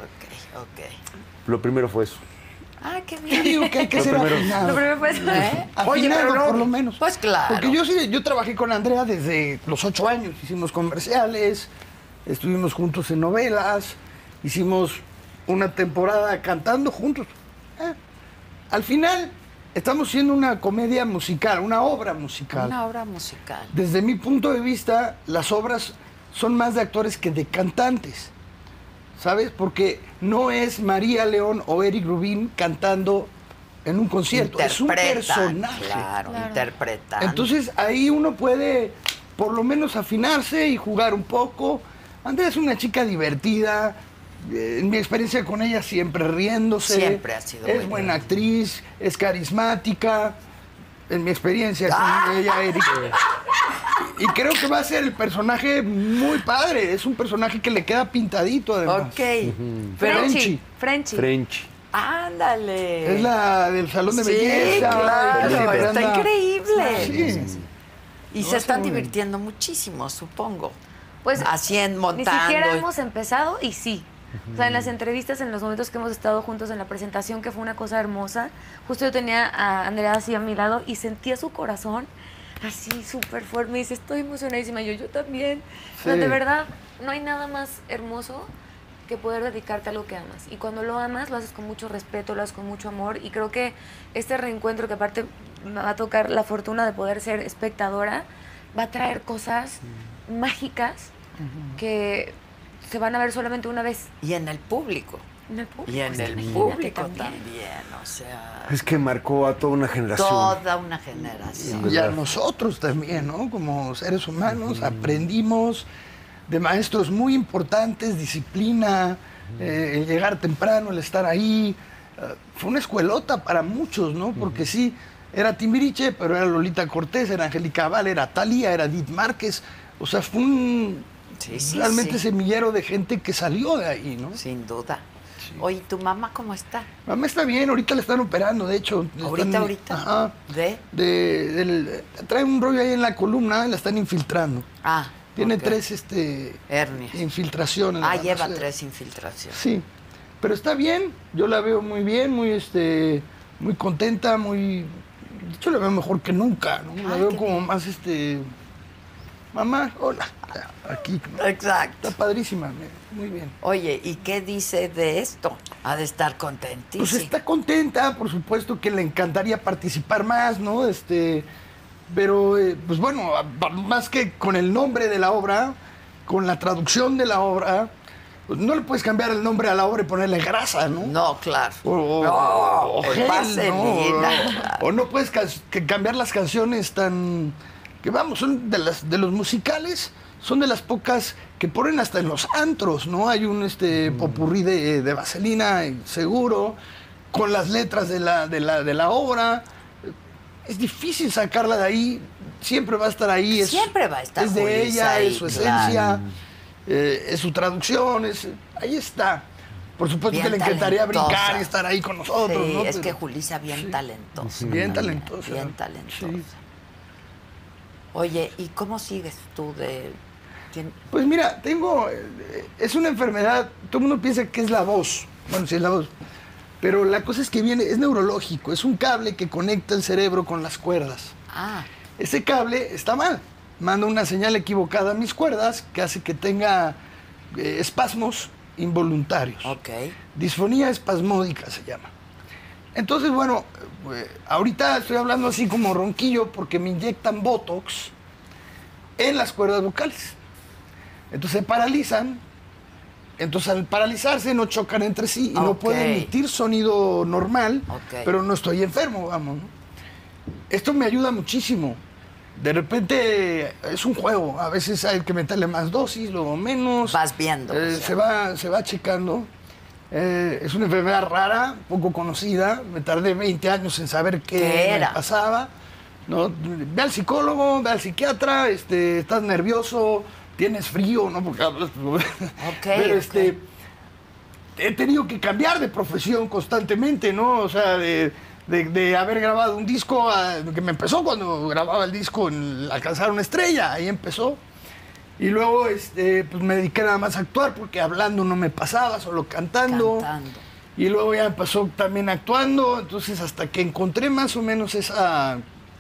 Lo primero fue eso. Ah, qué Yo bien. digo que hay que Lo ser primero. afinado. Lo primero fue eso. ¿Eh? Afinado, por lo menos. Pues claro. Porque yo trabajé con Andrea desde los 8 años. Hicimos comerciales, estuvimos juntos en novelas, hicimos una temporada cantando juntos. Al final, estamos haciendo una comedia musical, una obra musical. Una obra musical. Desde mi punto de vista, las obras son más de actores que de cantantes. ¿Sabes? Porque no es María León o Eric Rubín cantando en un concierto. Es un Interpretan, personaje. Claro, interpretan. Entonces ahí uno puede por lo menos afinarse y jugar un poco. Andrea es una chica divertida. En mi experiencia con ella siempre riéndose. Siempre ha sido Es muy buena bien. actriz, es carismática. En mi experiencia con ella, Eric. Y creo que va a ser el personaje muy padre. Es un personaje que le queda pintadito, además. Ok. Pero, Frenchy. Frenchy. ándale. Es la del salón de Sí, belleza. claro, siempre está anda- increíble. Sí. Y No, se están sí, muy bien. divirtiendo muchísimo, supongo. Pues Así en ni montando. siquiera hemos empezado y sí. O sea, en las entrevistas, en los momentos que hemos estado juntos en la presentación, que fue una cosa hermosa, justo yo tenía a Andrea así a mi lado y sentía su corazón así súper fuerte. Me dice, estoy emocionadísima. Y yo también. Pero de verdad, no hay nada más hermoso que poder dedicarte a algo que amas. Y cuando lo amas, lo haces con mucho respeto, lo haces con mucho amor. Y creo que este reencuentro, que aparte me va a tocar la fortuna de poder ser espectadora, va a traer cosas mágicas que se van a ver solamente una vez. Y en el público. En el público. Y en el público también, o sea... Es que marcó a toda una generación. Toda una generación. Y a nosotros también, ¿no? Como seres humanos aprendimos de maestros muy importantes, disciplina, el llegar temprano, el estar ahí. Fue una escuelota para muchos, ¿no? Porque sí, era Timbiriche, pero era Lolita Cortés, era Angélica Vale, era Thalía, era Edith Márquez. O sea, fue un realmente semillero de gente que salió de ahí, ¿no? Sin duda. Sí. Oye, ¿tu mamá cómo está? Mamá está bien, ahorita la están operando, de hecho. ¿Ahorita? Ajá. ¿De? Trae un rollo ahí en la columna, la están infiltrando. Ah, tiene 3 hernias. Infiltraciones. Lleva 3 infiltraciones. Sí, pero está bien, yo la veo muy bien, muy contenta, de hecho la veo mejor que nunca, ¿no? La veo como más mamá, hola, aquí. Exacto. Está padrísima, muy bien. Oye, ¿y qué dice de esto? Ha de estar contentísima. Pues está contenta, por supuesto que le encantaría participar más, ¿no? Pero, pues bueno, más que con el nombre de la obra, con la traducción de la obra, pues no le puedes cambiar el nombre a la obra y ponerle grasa, ¿no? No, claro. O gel, vaselina. O no puedes cambiar las canciones tan... Que vamos, son de los musicales, son de las pocas que ponen hasta en los antros, ¿no? Hay un popurrí de vaselina, seguro, con las letras de la obra. Es difícil sacarla de ahí, siempre va a estar ahí. Siempre va a estar. Es de ella, ahí, es su esencia, es su traducción, ahí está. Por supuesto bien que le encantaría brincar y estar ahí con nosotros, sí, ¿no? Es que Julissa bien talentosa. Bien talentosa. Bien talentosa. Sí. Oye, ¿y cómo sigues tú de...? Pues mira, es una enfermedad, todo el mundo piensa que es la voz. Bueno, sí es la voz. Pero la cosa es que es neurológico, es un cable que conecta el cerebro con las cuerdas. Ah. Ese cable está mal, manda una señal equivocada a mis cuerdas que hace que tenga espasmos involuntarios. Ok. Disfonía espasmódica se llama. Entonces, bueno, ahorita estoy hablando así como ronquillo porque me inyectan Botox en las cuerdas vocales. Entonces se paralizan. Entonces, al paralizarse, no chocan entre sí y no pueden emitir sonido normal, pero no estoy enfermo, vamos, ¿no? Esto me ayuda muchísimo. De repente, es un juego. A veces hay que meterle más dosis, luego menos. Vas viendo. Se va checando. Es una enfermedad rara, poco conocida. Me tardé 20 años en saber qué me pasaba, ¿no? Ve al psicólogo, ve al psiquiatra, estás nervioso, tienes frío, ¿no? Porque hablas. Pero he tenido que cambiar de profesión constantemente, ¿no? O sea, de haber grabado un disco, que me empezó cuando grababa el disco en Alcanzar una estrella, ahí empezó. Y luego pues me dediqué nada más a actuar porque hablando no me pasaba, solo cantando. Y luego ya empezó también actuando, entonces hasta que encontré más o menos esa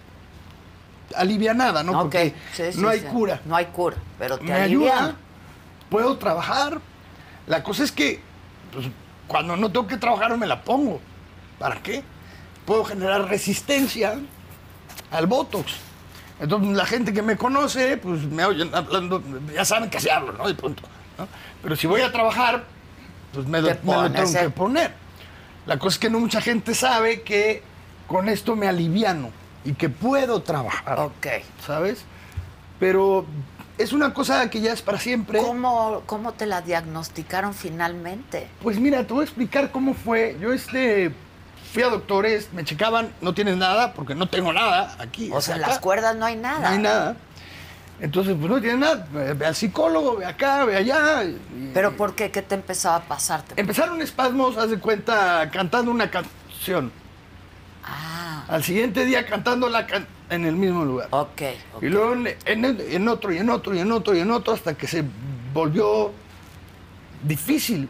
alivianada, ¿no? Porque no hay cura. No hay cura, pero te ayuda, puedo trabajar. La cosa es que pues, cuando no tengo que trabajar me la pongo. ¿Para qué? Puedo generar resistencia al Botox. Entonces la gente que me conoce, pues me oyen hablando, ya saben que así hablo, ¿no? De punto, ¿no? Pero si voy a trabajar, pues me lo tengo que poner. La cosa es que no mucha gente sabe que con esto me aliviano y que puedo trabajar. ¿Sabes? Pero es una cosa que ya es para siempre. ¿Cómo te la diagnosticaron finalmente? Pues mira, te voy a explicar cómo fue. Yo fui a doctores, me checaban, no tienes nada, porque no tengo nada aquí. O sea, en las cuerdas no hay nada. No hay nada. Entonces, pues no tienes nada. Ve al psicólogo, ve acá, ve allá. ¿Pero por qué? ¿Qué te empezaba a pasar? Empezaron espasmos, haz de cuenta, cantando una canción. Al siguiente día cantándola en el mismo lugar. Y luego en otro, y en otro, y en otro, y en otro, hasta que se volvió difícil.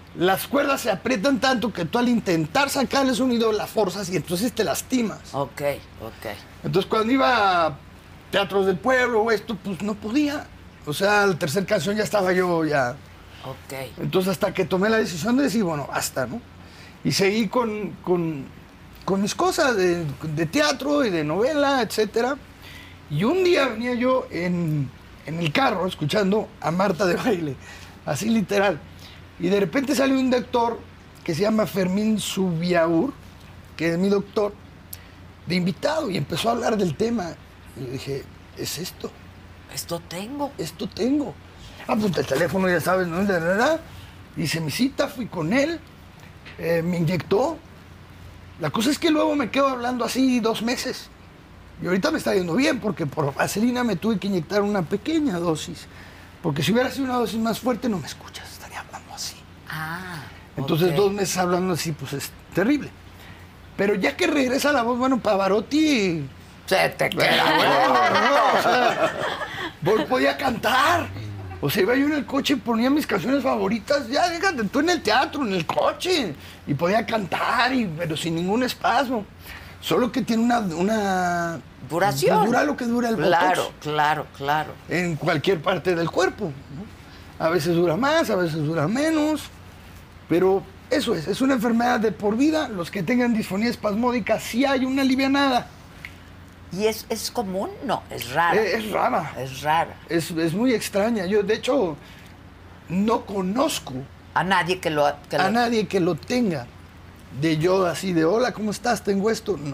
las cuerdas se aprietan tanto que tú al intentar sacar el sonido la forzas y entonces te lastimas. Ok. Entonces cuando iba a teatros del pueblo o esto, pues no podía. O sea, la tercera canción ya estaba yo ya. Ok. Entonces hasta que tomé la decisión de decir, bueno, basta, ¿no? Y seguí con mis cosas de teatro y de novela, etcétera. Y un día venía yo en el carro escuchando a Marta de Baile, así literal. Y de repente salió un doctor que se llama Fermín Subiaur, que es mi doctor, de invitado, y empezó a hablar del tema. Y yo dije, es esto. Esto tengo. Apunta el teléfono, ya sabes, ¿no? Hice mi cita, fui con él, me inyectó. La cosa es que luego me quedo hablando así 2 meses. Y ahorita me está yendo bien, porque por vaselina me tuve que inyectar una pequeña dosis. Porque si hubiera sido una dosis más fuerte, no me escuchas, estaría hablando así. Entonces 2 meses hablando así, pues es terrible. Pero ya que regresa la voz, bueno, Pavarotti... Se te queda. O sea, podía cantar. O sea, iba yo en el coche y ponía mis canciones favoritas. Ya, déjate, tú en el teatro, en el coche. Y podía cantar, pero sin ningún espasmo. Solo que tiene una duración. Dura lo que dura el botox. Claro. En cualquier parte del cuerpo, ¿no? A veces dura más, a veces dura menos. Pero eso es una enfermedad de por vida. Los que tengan disfonía espasmódica, sí hay una alivianada. ¿Y es común? No, es rara. Es rara. Es rara. Es muy extraña. Yo, de hecho, no conozco a nadie que lo tenga. De yo así de, hola, ¿cómo estás? Tengo esto. No.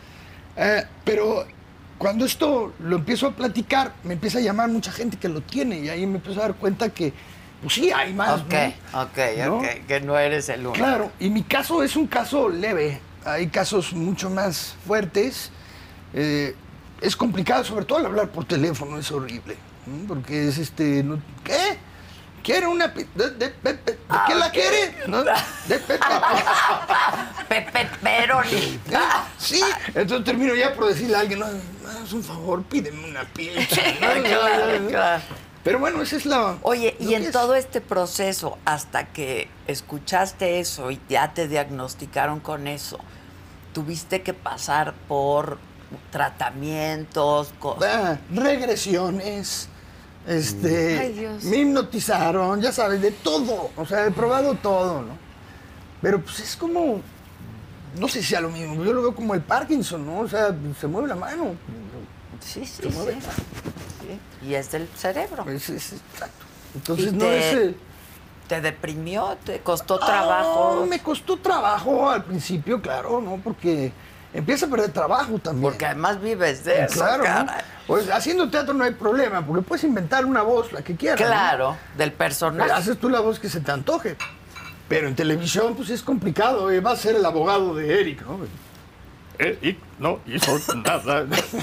Pero cuando esto lo empiezo a platicar, me empieza a llamar mucha gente que lo tiene. Y ahí me empiezo a dar cuenta que, pues sí, hay más. Ok, ¿no? que no eres el único. Claro, y mi caso es un caso leve. Hay casos mucho más fuertes. Es complicado, sobre todo al hablar por teléfono, es horrible, ¿no? Porque es ¿qué? ¿Quiere una ¿De qué la quiere? ¿No? De Pepperoni. Sí, entonces termino ya por decirle a alguien, no, haz un favor, pídeme una pizza. Claro. Pero bueno, esa es la... Oye, y en todo este proceso, hasta que escuchaste eso y ya te diagnosticaron con eso, tuviste que pasar por tratamientos, cosas. Regresiones, Ay, Dios. me hipnotizaron, ya sabes, de todo. O sea, he probado todo, ¿no? Pero pues es como, no sé si sea lo mismo, yo lo veo como el Parkinson, ¿no? O sea, se mueve la mano. Sí. Se mueve. Sí. Y es del cerebro. Exacto. Entonces no es... ¿Te deprimió? ¿Te costó trabajo? Me costó trabajo al principio, claro, ¿no? Porque empieza a perder trabajo también. Porque además vives de eso, claro, cara. ¿no? Pues haciendo teatro no hay problema, porque puedes inventar una voz, la que quieras. Claro, ¿no? del personaje. Haces tú la voz que se te antoje. Pero en televisión, pues es complicado. Va a ser el abogado de Eric, ¿no? Eric no hizo nada.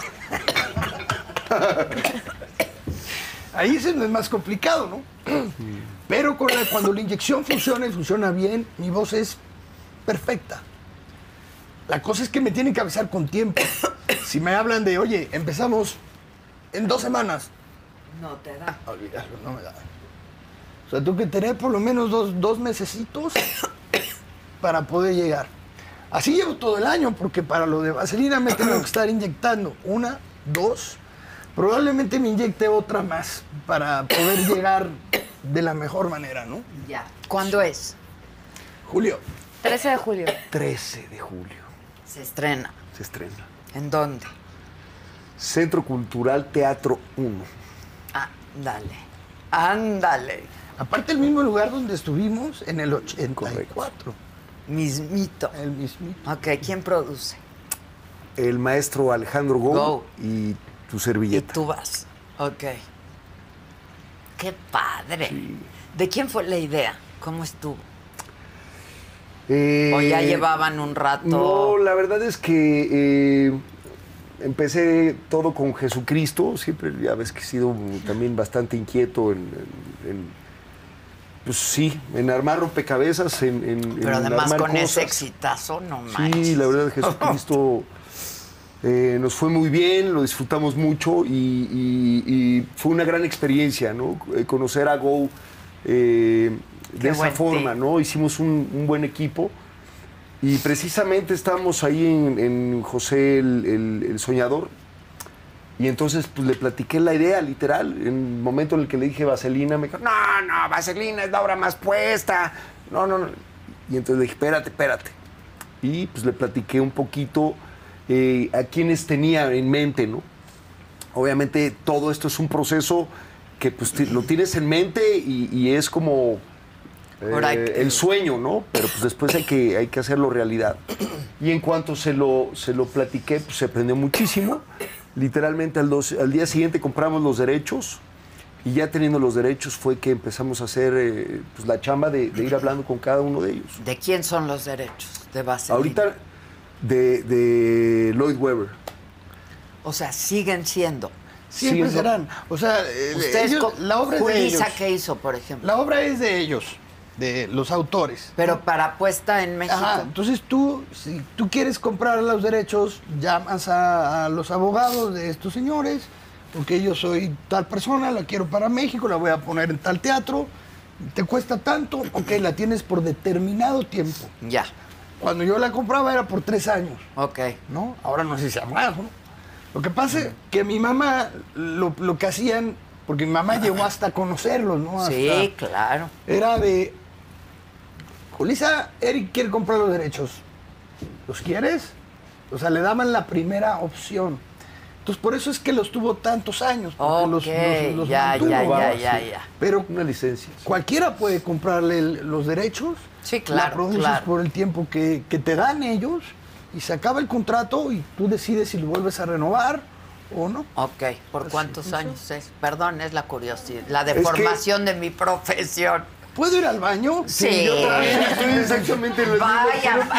Ahí es más complicado, ¿no? Pero cuando la inyección funciona y funciona bien, mi voz es perfecta. La cosa es que me tienen que avisar con tiempo. Si me hablan de, oye, empezamos en 2 semanas. No te da. Olvídalo, no me da. O sea, tengo que tener por lo menos dos mesecitos para poder llegar. Así llevo todo el año, porque para lo de vaselina me tengo que estar inyectando 1, 2. Probablemente me inyecte otra más para poder llegar de la mejor manera, ¿no? Ya. ¿Cuándo es? Julio. 13 de julio. 13 de julio. Se estrena. Se estrena. ¿En dónde? Centro Cultural Teatro 1. Ándale. Aparte el mismo lugar donde estuvimos en el 84. Mismito. El mismito. Ok, ¿quién produce? El maestro Alejandro Gou y tu Y servilleta. tú vas. Ok. ¡Qué padre! Sí. ¿De quién fue la idea? ¿Cómo estuvo? ¿O ya llevaban un rato? No, la verdad es que empecé todo con Jesucristo. Siempre, ya ves que he sido también bastante inquieto pues sí, en armar rompecabezas, Pero además armar con cosas. ese exitazo, no manches. Sí, la verdad, Jesucristo nos fue muy bien, lo disfrutamos mucho y fue una gran experiencia, ¿no? Conocer a Gou, de esa forma, ¿no? Hicimos un buen equipo. Y precisamente estábamos ahí en José el Soñador. Y entonces pues le platiqué la idea, literal. En el momento en el que le dije Vaselina, me dijo, no, Vaselina es la obra más puesta. No. Y entonces le dije, espérate. Y pues le platiqué un poquito a quienes tenía en mente, ¿no? Obviamente todo esto es un proceso que pues lo tienes en mente y es como el sueño, ¿no? Pero pues después hay que hacerlo realidad. Y en cuanto se lo platiqué, pues se aprendió muchísimo. Literalmente al día siguiente compramos los derechos y ya teniendo los derechos fue que empezamos a hacer pues la chamba de ir hablando con cada uno de ellos. ¿De quién son los derechos? ¿De Vaselina? Ahorita de Lloyd Webber. O sea, siguen siendo. Siempre serán. O sea, la obra es de ellos. Julissa, ¿qué hizo, por ejemplo? La obra es de ellos, de los autores. Pero para puesta en México. Ajá, entonces si tú quieres comprar los derechos, llamas a los abogados de estos señores, porque yo soy tal persona, la quiero para México, la voy a poner en tal teatro, te cuesta tanto, ok, la tienes por determinado tiempo. Ya. Cuando yo la compraba era por 3 años. Ok. ¿No? Ahora no sé si sea más, ¿no? Lo que pasa es que mi mamá, lo que hacían, porque mi mamá llegó hasta conocerlos, ¿no? Sí, claro. Era de, Julissa, Eric quiere comprar los derechos. ¿Los quieres? O sea, le daban la primera opción. Entonces, por eso es que los tuvo tantos años. Porque los mantuvo. Ya. Pero una licencia. Cualquiera puede comprarle los derechos. Sí, claro. La produces por el tiempo que te dan ellos y se acaba el contrato y tú decides si lo vuelves a renovar o no. Ok, ¿por cuántos años es? Perdón, es la curiosidad, la deformación de mi profesión. ¿Puedo ir al baño? Sí. Yo también estoy exactamente en el Vayan al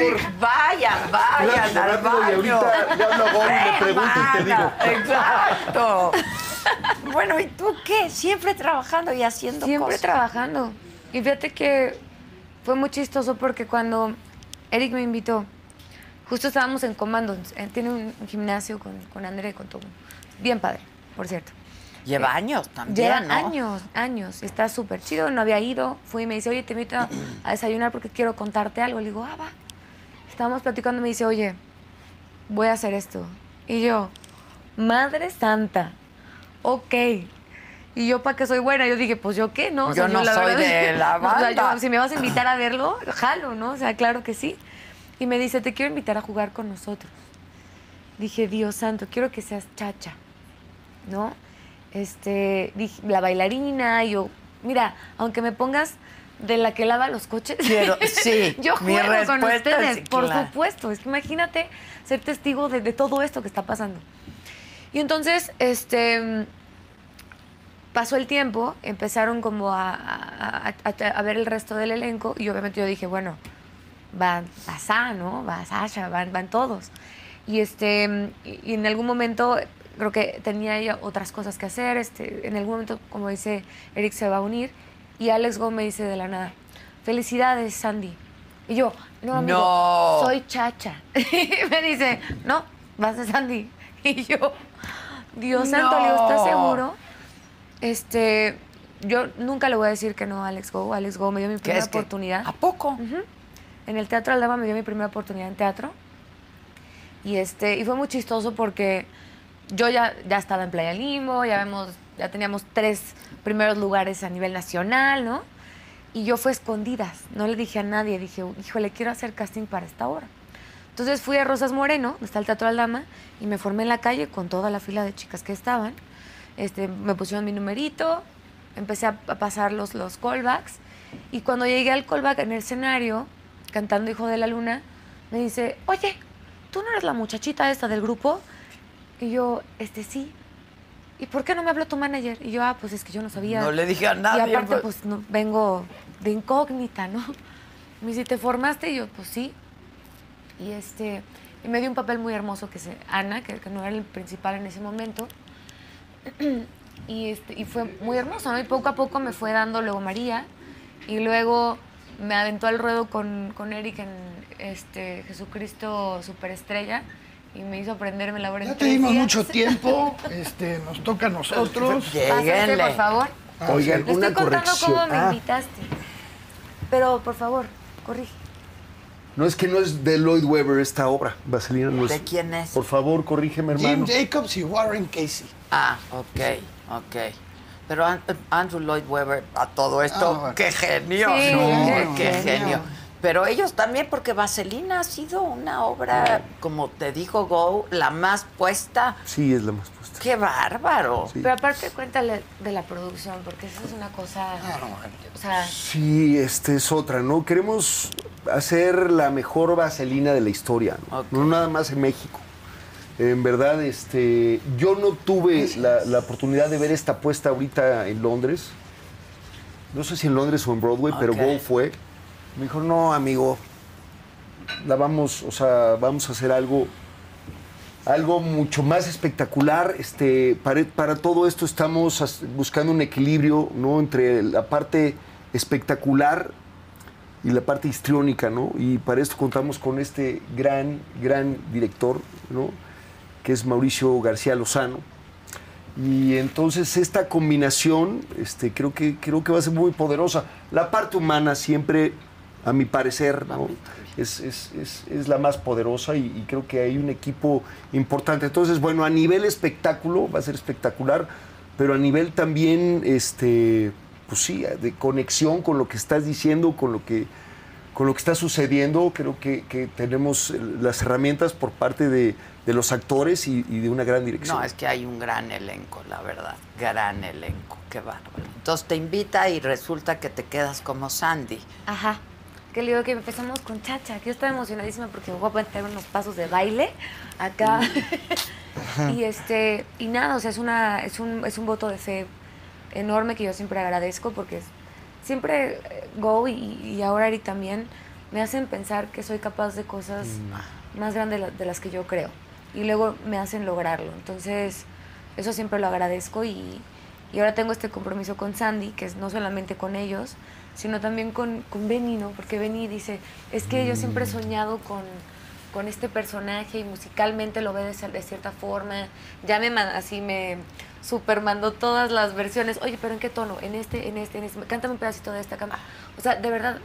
baño. Y ahorita ya hablo a Gol y le pregunto y te digo. Exacto. Bueno, ¿y tú qué? Siempre trabajando y haciendo cosas. Siempre trabajando. Y fíjate que fue muy chistoso porque cuando Eric me invitó, justo estábamos en Comando, tiene un gimnasio con André, con todo. Bien padre, por cierto. Lleva años también, Lleva ¿no? años. Está súper chido, no había ido. Fui y me dice, oye, te invito a desayunar porque quiero contarte algo. Le digo, va. Estábamos platicando y me dice, oye, voy a hacer esto. Y yo, Madre Santa, ok. Y yo, ¿para qué soy buena? Yo dije, pues, ¿yo qué? No, yo no soy de la banda. O sea, si me vas a invitar a verlo, jalo, ¿no? O sea, claro que sí. Y me dice, te quiero invitar a jugar con nosotros. Dije, Dios santo, quiero que seas Chacha, ¿no? Dije, la bailarina, y yo, mira, aunque me pongas de la que lava los coches, sí, yo juego con ustedes, sí, por claro. supuesto. Es que imagínate ser testigo de todo esto que está pasando. Y entonces, pasó el tiempo, empezaron como a ver el resto del elenco, y obviamente yo dije, bueno, va Sasha, ¿no? Va Sasha, van todos. Y en algún momento creo que tenía ella otras cosas que hacer. En algún momento, como dice Eric, se va a unir. Y Alex Go me dice de la nada, felicidades, Sandy. Y yo, no, amigo, soy Chacha. Y me dice, no, vas a Sandy. Y yo, Dios santo, le digo, ¿estás seguro? Yo nunca le voy a decir que no a Alex Go. Alex Go me dio mi primera oportunidad. ¿A poco? Uh-huh. En el Teatro Aldama me dio mi primera oportunidad en teatro. Y fue muy chistoso porque yo ya estaba en Playa Limbo, ya teníamos 3 primeros lugares a nivel nacional, ¿no? Y yo fui a escondidas, no le dije a nadie, dije, híjole, quiero hacer casting para esta obra. Entonces fui a Rosas Moreno, donde está el Teatro Aldama, y me formé en la calle con toda la fila de chicas que estaban. Me pusieron mi numerito, empecé a pasar los callbacks, y cuando llegué al callback en el escenario, cantando Hijo de la Luna, me dice, oye, ¿tú no eres la muchachita esta del grupo? Y yo, sí. ¿Y por qué no me habló tu manager? Y yo, pues es que yo no sabía. No le dije a nadie. Y aparte, pues no, vengo de incógnita, ¿no? Me dice, ¿te formaste? Y yo, pues sí. Y me dio un papel muy hermoso que es Ana, que no era el principal en ese momento. Y fue muy hermoso, ¿no? Y poco a poco me fue dando luego María. Y luego me aventó al ruedo con Eric en Jesucristo Superestrella. Y me hizo aprenderme la obra en 3 días. Ya te dimos mucho tiempo, nos toca a nosotros. Pásate, por favor. Oigan, Le una estoy contando corrección. cómo me invitaste. Pero, por favor, corrige. No, es que no es de Lloyd Webber esta obra, Vaselina. No es. ¿De quién es? Por favor, corrígeme, hermano. Jim Jacobs y Warren Casey. Ah, ok. Pero Andrew Lloyd Webber, a todo esto, bueno. ¡qué genio! Sí, ¿no? ¡Qué genio. genio! Pero ellos también, porque Vaselina ha sido una obra, como te dijo Go, la más puesta. Sí, es la más puesta. ¡Qué bárbaro! Sí. Pero aparte, cuéntale de la producción, porque eso es una cosa... O sea, Sí, es otra, ¿no? Queremos hacer la mejor Vaselina de la historia, ¿no? Ok. No nada más en México. En verdad, yo no tuve la oportunidad de ver esta puesta ahorita en Londres. No sé si en Londres o en Broadway, pero Ok. Go fue. Me dijo, no, amigo, vamos a hacer algo mucho más espectacular. Para todo esto estamos buscando un equilibrio, ¿no? Entre la parte espectacular y la parte histriónica, ¿no? Y para esto contamos con este gran director, ¿no? Que es Mauricio García Lozano. Y entonces esta combinación creo que va a ser muy poderosa. La parte humana siempre, a mi parecer, ¿no? es la más poderosa y creo que hay un equipo importante. Entonces, bueno, a nivel espectáculo va a ser espectacular, pero a nivel también, pues sí, de conexión con lo que estás diciendo, con lo que está sucediendo. Creo que tenemos las herramientas por parte de los actores y de una gran dirección. No, es que hay un gran elenco, la verdad. Gran elenco, qué bárbaro. Entonces te invita y resulta que te quedas como Sandy. ajá. Que le digo que empezamos con Chacha, que yo estaba emocionadísima porque me voy a meter unos pasos de baile acá. y nada, o sea, es un voto de fe enorme que yo siempre agradezco porque siempre Go y ahora Eric también me hacen pensar que soy capaz de cosas más grandes de las que yo creo. Y luego me hacen lograrlo. Entonces, eso siempre lo agradezco y ahora tengo este compromiso con Sandy, que es no solamente con ellos, sino también con Benny, ¿no? Porque Benny dice, es que yo siempre he soñado con este personaje y musicalmente lo ve de cierta forma. Ya me super mandó todas las versiones. Oye, ¿pero en qué tono? En este. Cántame un pedacito de esta. O sea, de verdad,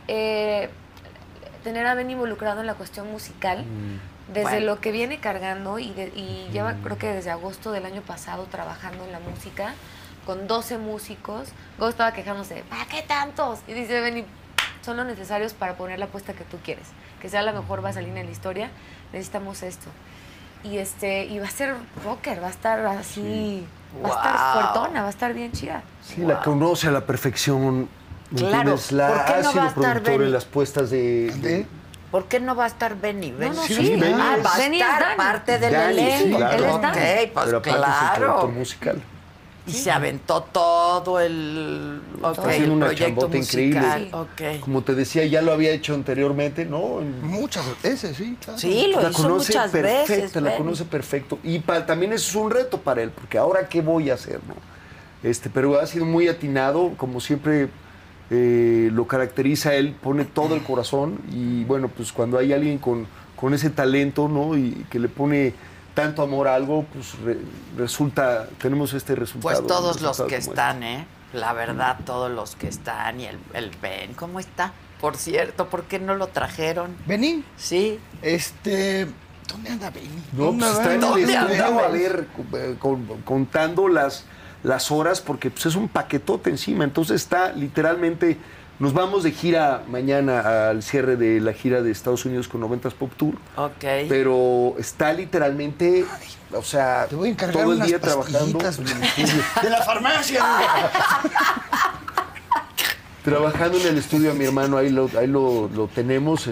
tener a Benny involucrado en la cuestión musical, desde Bueno. lo que viene cargando y lleva, creo que desde agosto del año pasado trabajando en la música, con 12 músicos. Go estaba quejándose, ¿para qué tantos? Y dice Benny, son los necesarios para poner la apuesta que tú quieres. Que sea la mejor Vaselina en la historia, necesitamos esto. Y va a ser rocker, va a estar así, va a estar Wow. fuertona, va a estar bien chida. Sí, la conoce a la perfección. ¿Me Claro, entiendes? ¿por qué Ha no sido va a estar productor Benny? en las puestas de ¿Por qué no va a estar Benny? Benny. no, sí, sí, Benny Ah, va a Benny es estar Dani. parte del Dani, sí, elenco. claro. Él es Ok, Dani. pues pero aparte es el claro. productor musical. Y se aventó todo el Está haciendo una proyecto chambota increíble. musical. Sí. Ok. Como te decía, ya lo había hecho anteriormente, ¿no? Muchas veces, sí, claro. Sí, lo La hizo conoce muchas perfecta, veces. la Benny. conoce perfecto. Y también eso es un reto para él, porque ahora qué voy a hacer, ¿no? Pero ha sido muy atinado, como siempre lo caracteriza él, pone todo el corazón y bueno, pues cuando hay alguien con ese talento, ¿no? Y que le pone tanto amor a algo, pues tenemos este resultado. Pues todos un los resultado que como están, La verdad, todos los que están. Y el Ben, ¿cómo está? Por cierto, ¿por qué no lo trajeron? Benny, Sí. ¿dónde anda Benny? No, pues está en el ¿Dónde estudio, andaba? a ver, contando las horas, porque pues, es un paquetote encima. Entonces está literalmente, nos vamos de gira mañana al cierre de la gira de Estados Unidos con 90s Pop Tour. Ok. Pero está literalmente, o sea, Te voy a encargar todo el unas día trabajando. pastillitas de la farmacia. Trabajando en el estudio a mi hermano, ahí lo tenemos,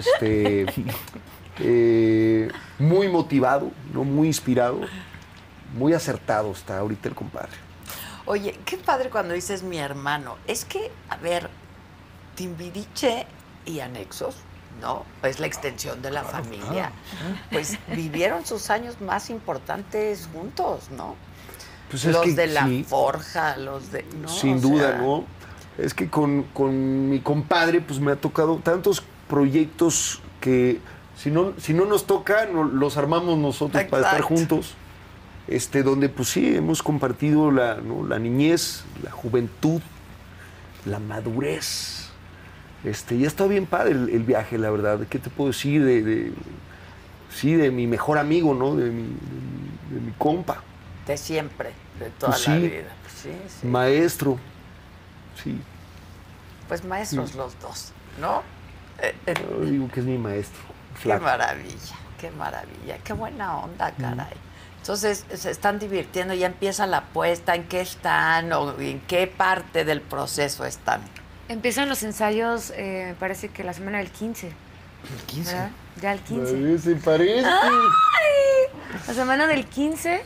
muy motivado, ¿no? Muy inspirado, muy acertado está ahorita el compadre. Oye, qué padre cuando dices mi hermano. Es que, a ver, Timbiriche y Anexos, ¿no? Es la extensión de la familia. Pues vivieron sus años más importantes juntos, ¿no? Pues es los que de la sí, forja, los de... ¿no? sin O duda, sea, ¿no? Es que con mi compadre, pues me ha tocado tantos proyectos que si no nos toca, los armamos nosotros para estar Exacto. juntos. Donde pues sí, hemos compartido la niñez, la juventud, la madurez, Ya está bien padre el viaje, la verdad. ¿Qué te puedo decir? De mi mejor amigo, ¿no? De mi compa. De siempre, de toda Pues la sí. vida. Sí. Maestro. Sí. Pues maestros los dos, ¿no? Yo digo que es mi maestro. Qué Flaco. maravilla, qué buena onda, caray. Entonces, se están divirtiendo, ya empieza la apuesta, ¿en qué están o en qué parte del proceso están? Empiezan los ensayos, parece que la semana del 15. El 15. ¿Verdad? Ya el 15. Se parece. La semana del 15.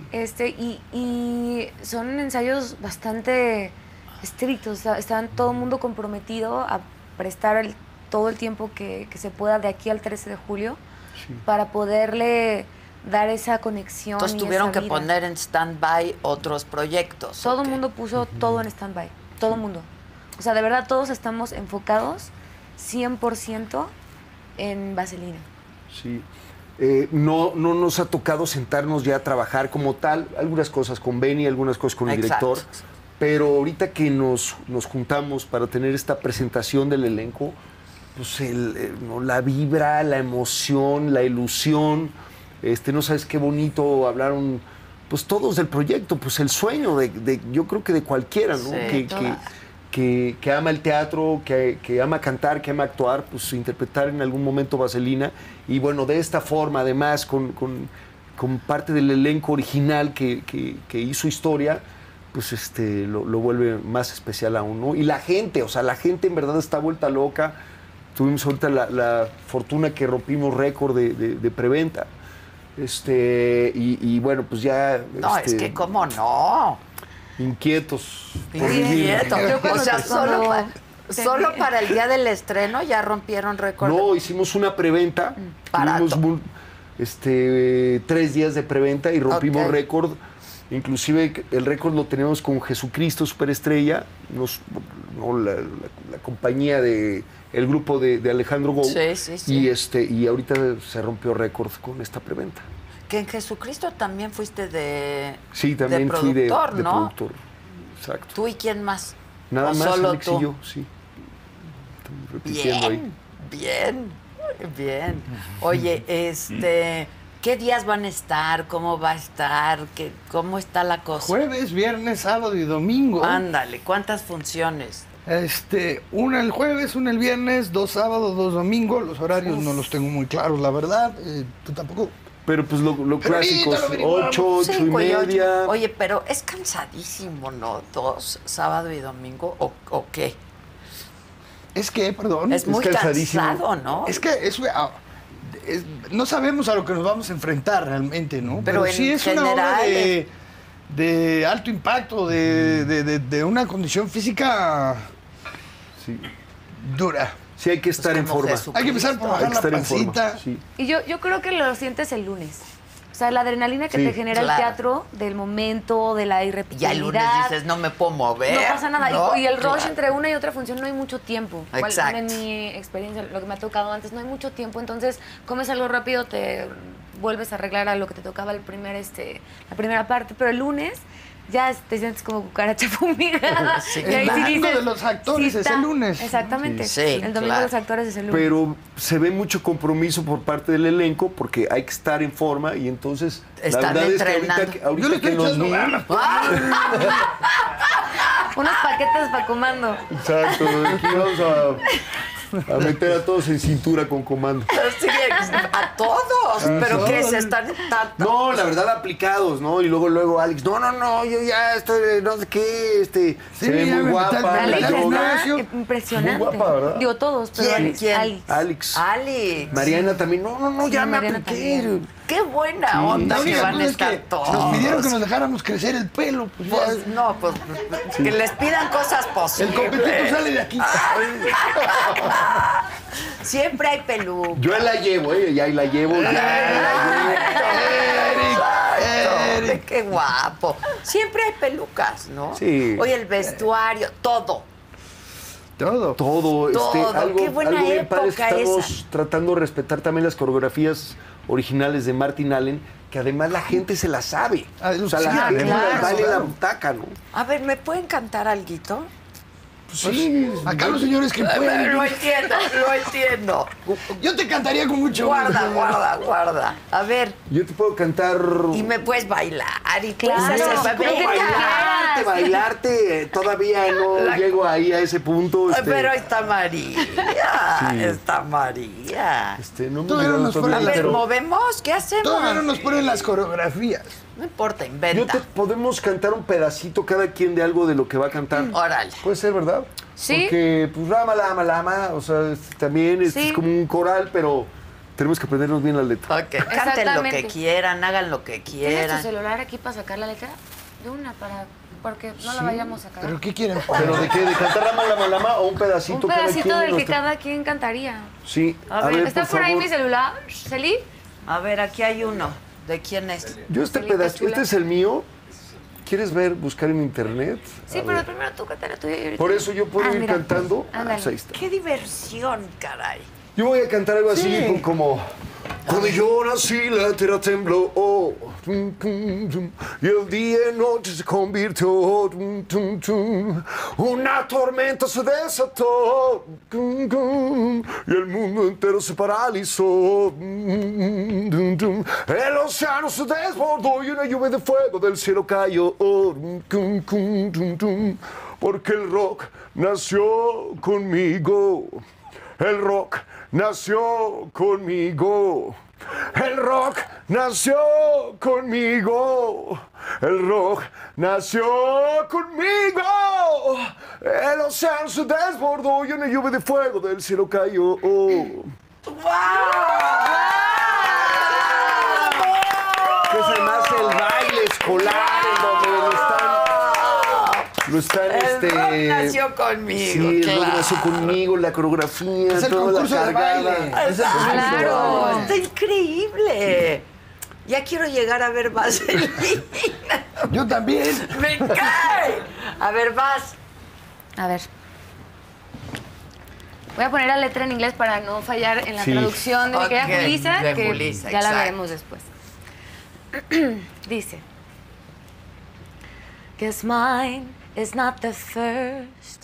Y son ensayos bastante estrictos. Están todo el mundo comprometido a prestar todo el tiempo que se pueda de aquí al 13 de julio para poderle dar esa conexión. Entonces y tuvieron esa que vida. poner en stand-by otros proyectos. Todo ¿o el qué? mundo puso todo en stand-by. Todo el mundo. O sea, de verdad, todos estamos enfocados 100% en Vaselina. Sí. No nos ha tocado sentarnos ya a trabajar como tal. Algunas cosas con Benny, algunas cosas con el Exacto. director. Pero ahorita que nos juntamos para tener esta presentación del elenco, pues la vibra, la emoción, la ilusión, no sabes qué bonito hablaron, pues todos del proyecto, pues el sueño yo creo que de cualquiera, ¿no? Sí, que ama el teatro, que ama cantar, que ama actuar, pues interpretar en algún momento Vaselina. Y bueno, de esta forma, además, con parte del elenco original que hizo historia, pues lo vuelve más especial aún, ¿no? Y la gente, la gente en verdad está vuelta loca. Tuvimos ahorita la fortuna que rompimos récord de preventa. Y bueno, pues ya... No, es que cómo no. Inquietos. por vivir. Inquieto. O sea, cuando- solo para el día del estreno ya rompieron récord. No, hicimos una preventa. Barato. Tuvimos 3 días de preventa y rompimos Ok. récord. Inclusive el récord lo tenemos con Jesucristo Superestrella, la compañía el grupo de Alejandro Gou. Sí. Y ahorita se rompió récord con esta preventa. Que en Jesucristo también fuiste de Sí, también de fui productor, de ¿no? productor. Exacto. ¿Tú y quién más? Nada ¿O más solo Alex tú? y yo, sí. Estamos repitiendo ahí. Bien. Oye, ¿qué días van a estar? ¿Cómo va a estar? ¿Cómo está la cosa? Jueves, viernes, sábado y domingo. Ándale, ¿cuántas funciones? Una el jueves, una el viernes, 2 sábados, 2 domingos. Los horarios no los tengo muy claros, la verdad. Tú tampoco. Pero pues lo Pero clásico, ahorita lo averiguamos. 8 y 5 y 8. media. Oye, pero es cansadísimo, ¿no? 2, sábado y domingo, ¿o qué? Es que, perdón. Es muy cansadísimo. cansado, ¿no? Es que no sabemos a lo que nos vamos a enfrentar realmente, ¿no? Pero en sí es una obra general, de alto impacto, de una condición física Sí. dura. Sí, hay que estar en como forma. Jesucristo. Hay que empezar por Hay bajar que la estar en forma. pancita. Sí. Y yo creo que lo sientes el lunes. O sea, la adrenalina que Sí. te genera Claro. el teatro, del momento, de la irrepetibilidad. Ya el lunes dices, no me puedo mover. No pasa nada. ¿no? Y el rush Claro. entre una y otra función no hay mucho tiempo. Igual, Exacto. en mi experiencia, lo que me ha tocado antes, no hay mucho tiempo. Entonces, comes algo rápido, te vuelves a arreglar a lo que te tocaba la primera parte. Pero el lunes ya te sientes como cucaracha fumigada. Sí, Y ahí claro. El domingo de los actores es el lunes. Exactamente. Sí, el domingo claro. de los actores es el lunes. Pero se ve mucho compromiso por parte del elenco porque hay que estar en forma y entonces Están la verdad entrenando. es que Yo le ahorita estoy que los echando vi, ganas. Unos paquetes para comando. exacto, aquí vamos a meter a todos en cintura con comando. Sí, a todos. ¿Pero qué? ¿Se están...? No, la verdad aplicados, ¿no? Y luego Alex, no, yo ya estoy, no sé qué, se ve ya muy me guapa, metí al- la Alex yo- yoga. está impresionante. Muy guapa, ¿verdad? Digo todos, pero ¿Quién? Alex. ¿Quién? Alex. Alex. Mariana también, no, ya Sí, me Mariana apliqué. también. Qué buena onda La que única van a cosa es estar que todos. nos pidieron que nos dejáramos crecer el pelo. Pues ya, Pues no, pues que les pidan cosas el posibles. competito sale de aquí. Siempre hay peluca. Yo la llevo, ya ahí la llevo. Eric, qué guapo. Siempre hay pelucas, ¿no? Sí. Oye, el vestuario, todo. Todo. Todo, Todo, qué buena algo bien padre es que época estamos esa. tratando de respetar también las coreografías originales de Martin Allen, que además la gente se las sabe. Ah, O sea, sí, la gente claro, las vale claro. la butaca, ¿no? A ver, ¿me pueden cantar alguito? Sí. Acá los señores que pueden. Lo entiendo. Yo te cantaría con mucho Guarda. A ver, Yo te puedo cantar... y me puedes bailar y Claro, puedes hacer pero ¿qué tal? Bailarte, todavía no llego ahí a ese punto. Pero está María. Sí. Está María. No me Todavía no quedaron nos todavía, A ver, pero ¿movemos? ¿Qué hacemos? Todavía no nos ponen las coreografías. No importa, yo inventa. podemos cantar un pedacito cada quien de algo de lo que va a cantar. Órale. Puede ser, ¿verdad? Sí. Porque, pues, lama, o sea, también Sí. es como un coral, pero tenemos que aprendernos bien la letra. Ok, canten lo que Exactamente. quieran, hagan lo que ¿Tienes tu quieran. celular aquí para sacar la letra? De una, porque no la vayamos a cagar. ¿Pero qué quieren? ¿Pero de qué? ¿De cantar lama o un pedacito? Un pedacito cada quien de del que nuestra- cada quien cantaría. Sí, A ver, ¿Está por ahí mi celular, Celi? A ver, aquí hay uno. ¿De quién es? Yo este Celita pedacito, chula. este es el mío. ¿Quieres buscar en internet? Sí, A pero ver. primero tú cántala tuya y ahorita. Por eso yo puedo ir mira. cantando. Ándale. Pues ahí está. ¡Qué diversión, caray! Yo voy a cantar algo así como... Cuando yo nací la tierra tembló y el día en noche se convirtió, una tormenta se desató y el mundo entero se paralizó, el océano se desbordó y una lluvia de fuego del cielo cayó, porque el rock nació conmigo. El rock nació conmigo. El rock nació conmigo. El rock nació conmigo. El océano se desbordó y una lluvia de fuego del cielo cayó. Que es además el baile escolar en donde lo están El rock nació conmigo. Sí, el rock claro. nació conmigo, la coreografía, Es el toda la concurso de cargada. baile. Es el Claro. Está increíble. Ya quiero llegar a ver Vaselina. Yo también. ¡Me cae! A ver, vas. A ver. Voy a poner la letra en inglés para no fallar en la Sí. traducción de mi querida Ok, Julissa, de que Julissa, ya la exacto. veremos después. Dice. 'Cause mine is not the first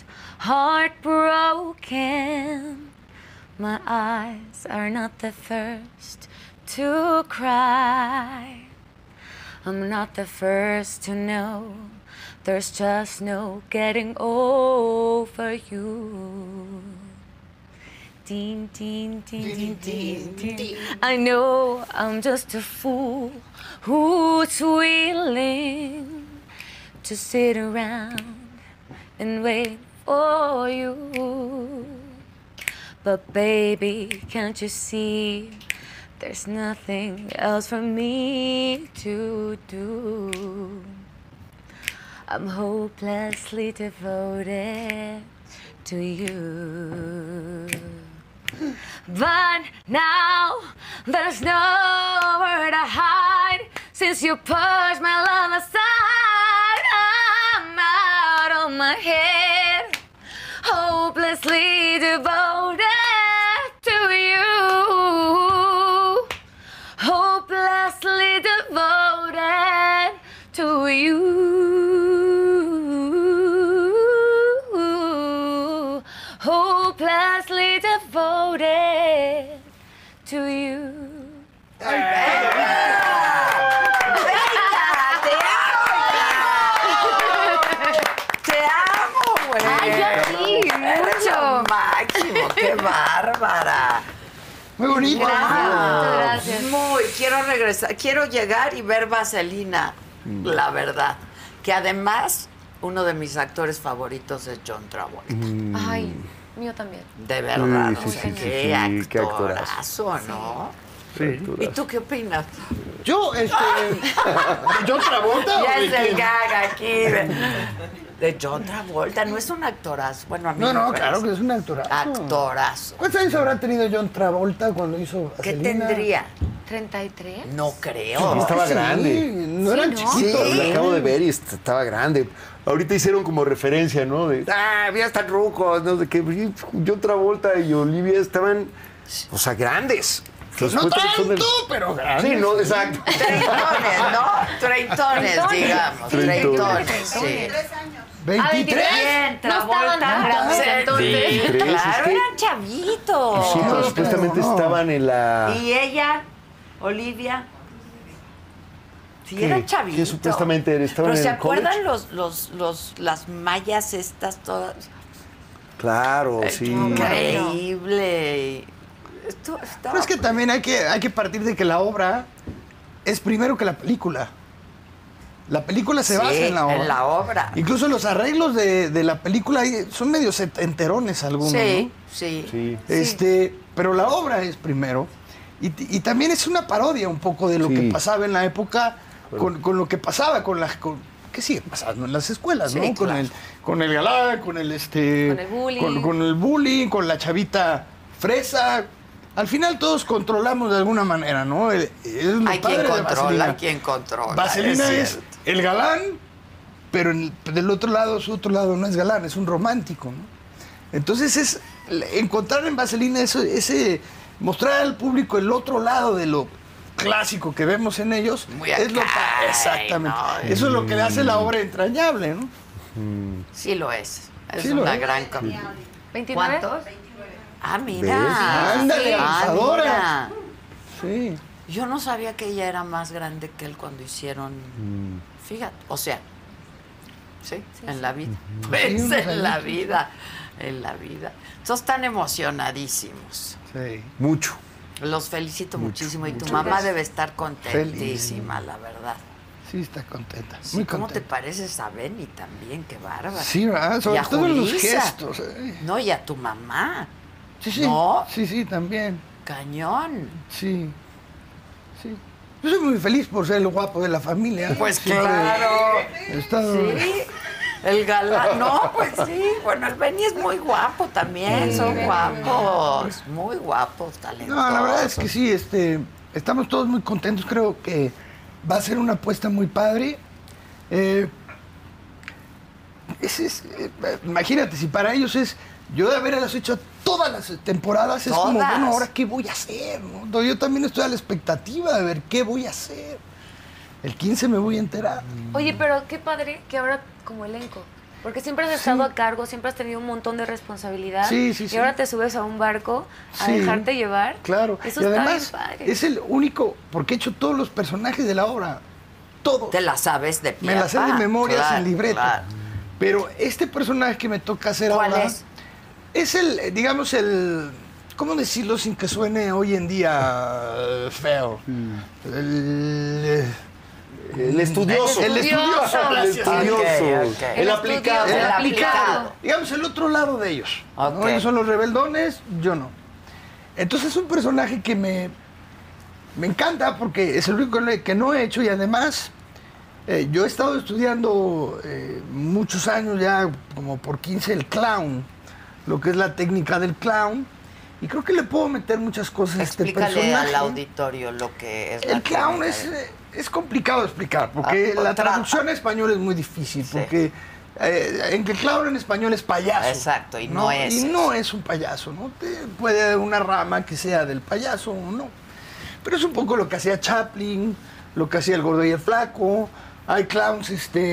heartbroken. My eyes are not the first to cry. I'm not the first to know there's just no getting over you. Ding, ding, ding, ding, ding, ding. I know I'm just a fool who's willing to sit around and wait for you. But baby, can't you see there's nothing else for me to do? I'm hopelessly devoted to you. But now there's nowhere to hide since you pushed my love aside. I'm out of my head, hopelessly devoted to you. Hopelessly devoted to you. Hopelessly devoted to you. ¡Te amo, güey! Ay, yo a ti, Eres mucho. lo máximo, qué bárbara. Muy bonito. Muchas gracias. Muy, quiero regresar, quiero llegar y ver Vaselina, la verdad. Que además, uno de mis actores favoritos es John Travolta. Ay, mío también. De verdad, Sí, o sí, sea, sí, qué sí, qué actorazo, ¿no? ¿Y tú qué opinas? Yo, John Travolta. Ya ¿o de es el quién? gag aquí de John Travolta, no es un actorazo. Bueno, a mí No, me no, parece. claro que es un actorazo. Actorazo. ¿Cuántos años habrá tenido John Travolta cuando hizo ¿Qué Vaselina? tendría? ¿33? No creo. Estaba Sí, grande. no eran ¿no? chiquitos. Sí, lo acabo de ver y estaba grande. Ahorita hicieron como referencia, ¿no? De, ya están rucos, no sé qué. John Travolta y Olivia estaban, o sea, grandes. Los No puestos son tanto, pero grande. Sí, no, exacto. Treintones, ¿no? Treintones, digamos. Treintones. Treintones, sí. 23. Bien, No estaban tan grandes entonces. 23, Claro, es que- eran chavitos. Sí, pero No, supuestamente pero no. estaban en la... Y ella, Olivia. Sí, ¿Qué? era chavito. ¿Qué supuestamente estaban Pero en ¿se el acuerdan college? las mallas estas todas? Claro, sí. Increíble. Esto estaba... Pero es que también hay que partir de que la obra es primero que la película. La película se basa en la obra. en la obra. Incluso los arreglos de la película son medio enterones algunos, Sí, ¿no? sí. Sí. Pero la obra es primero. Y también es una parodia un poco de lo Sí. que pasaba en la época con lo que pasaba ¿qué sigue pasando en las escuelas, Sí, no? claro. Con el galán, con el bullying. con el bullying, con la chavita fresa. Al final todos controlamos de alguna manera, ¿no? Es lo Hay padre quien de controla, Vaselina. hay quien controla. Vaselina es cierto. el galán, pero del otro lado, su otro lado no es galán, es un romántico, ¿no? Entonces es encontrar en Vaselina mostrar al público el otro lado de lo clásico que vemos en ellos. Muy es lo acá, exactamente. ¿no? Eso es lo que le hace la obra entrañable, ¿no? Sí lo es. Es Sí lo una es. gran... ¿29? ¿Cuántos? Ah, ¿Ves? mira. Ándale, abusadora. mira. Sí. Yo no sabía que ella era más grande que él cuando hicieron... Fíjate, o sea, sí, en la vida. Pues, unos en la añitos. vida, en la vida. Entonces están emocionadísimos. Sí. Mucho. Los felicito muchísimo y tu muchas mamá gracias. debe estar contentísima, la verdad. Sí, está contenta. Sí, Muy ¿cómo te contenta. pareces a Benny también? Qué bárbara. Sí, ¿verdad? Sobre Y a todo en los Julissa. gestos. No, y a tu mamá. Sí, sí. ¿No? Sí, también. Cañón. Sí. Sí. Yo soy muy feliz por ser el guapo de la familia. Pues Siempre claro. he estado- Sí. El galán. No, pues sí. Bueno, el Benny es muy guapo también. Son guapos. Muy guapos, talentosos. No, la verdad es que sí, estamos todos muy contentos. Creo que va a ser una apuesta muy padre. Imagínate, si para ellos es... Yo de haberlas hecho todas las temporadas, es como, Todas. bueno, ¿ahora qué voy a hacer? ¿no? Yo también estoy a la expectativa de ver qué voy a hacer. El 15 me voy a enterar. Oye, pero qué padre que ahora como elenco. Porque siempre has estado a cargo, siempre has tenido un montón de responsabilidad. Sí, sí, y sí. ahora te subes a un barco a Sí. dejarte llevar. Claro. Eso y está además, bien padre. es el único, porque he hecho todos los personajes de la obra. Todos. Te la sabes de pie Me a la sé de pa. memoria Claro, sin libreto. claro. Pero este personaje que me toca hacer ¿Cuál ahora es? el, digamos, ¿cómo decirlo sin que suene hoy en día feo? El estudioso. El estudioso. El estudioso. Ok, ok. El aplicado. El El aplicado. aplicado. Digamos, el otro lado de ellos. ¿no? Ok. Ellos son los rebeldones, yo no. Entonces es un personaje que me encanta porque es el único que no he hecho y además yo he estado estudiando muchos años ya, como por 15, el clown, lo que es la técnica del clown. Y creo que le puedo meter muchas cosas a este Explícale personaje. al auditorio lo que es la El clown técnica. es complicado de explicar, porque la trata. traducción a español es muy difícil, Sí. porque en que el clown en español es payaso. Exacto, y no es Y eso. no es un payaso, ¿no? Puede haber una rama que sea del payaso o no. Pero es un poco lo que hacía Chaplin, lo que hacía el gordo y el flaco. Hay clowns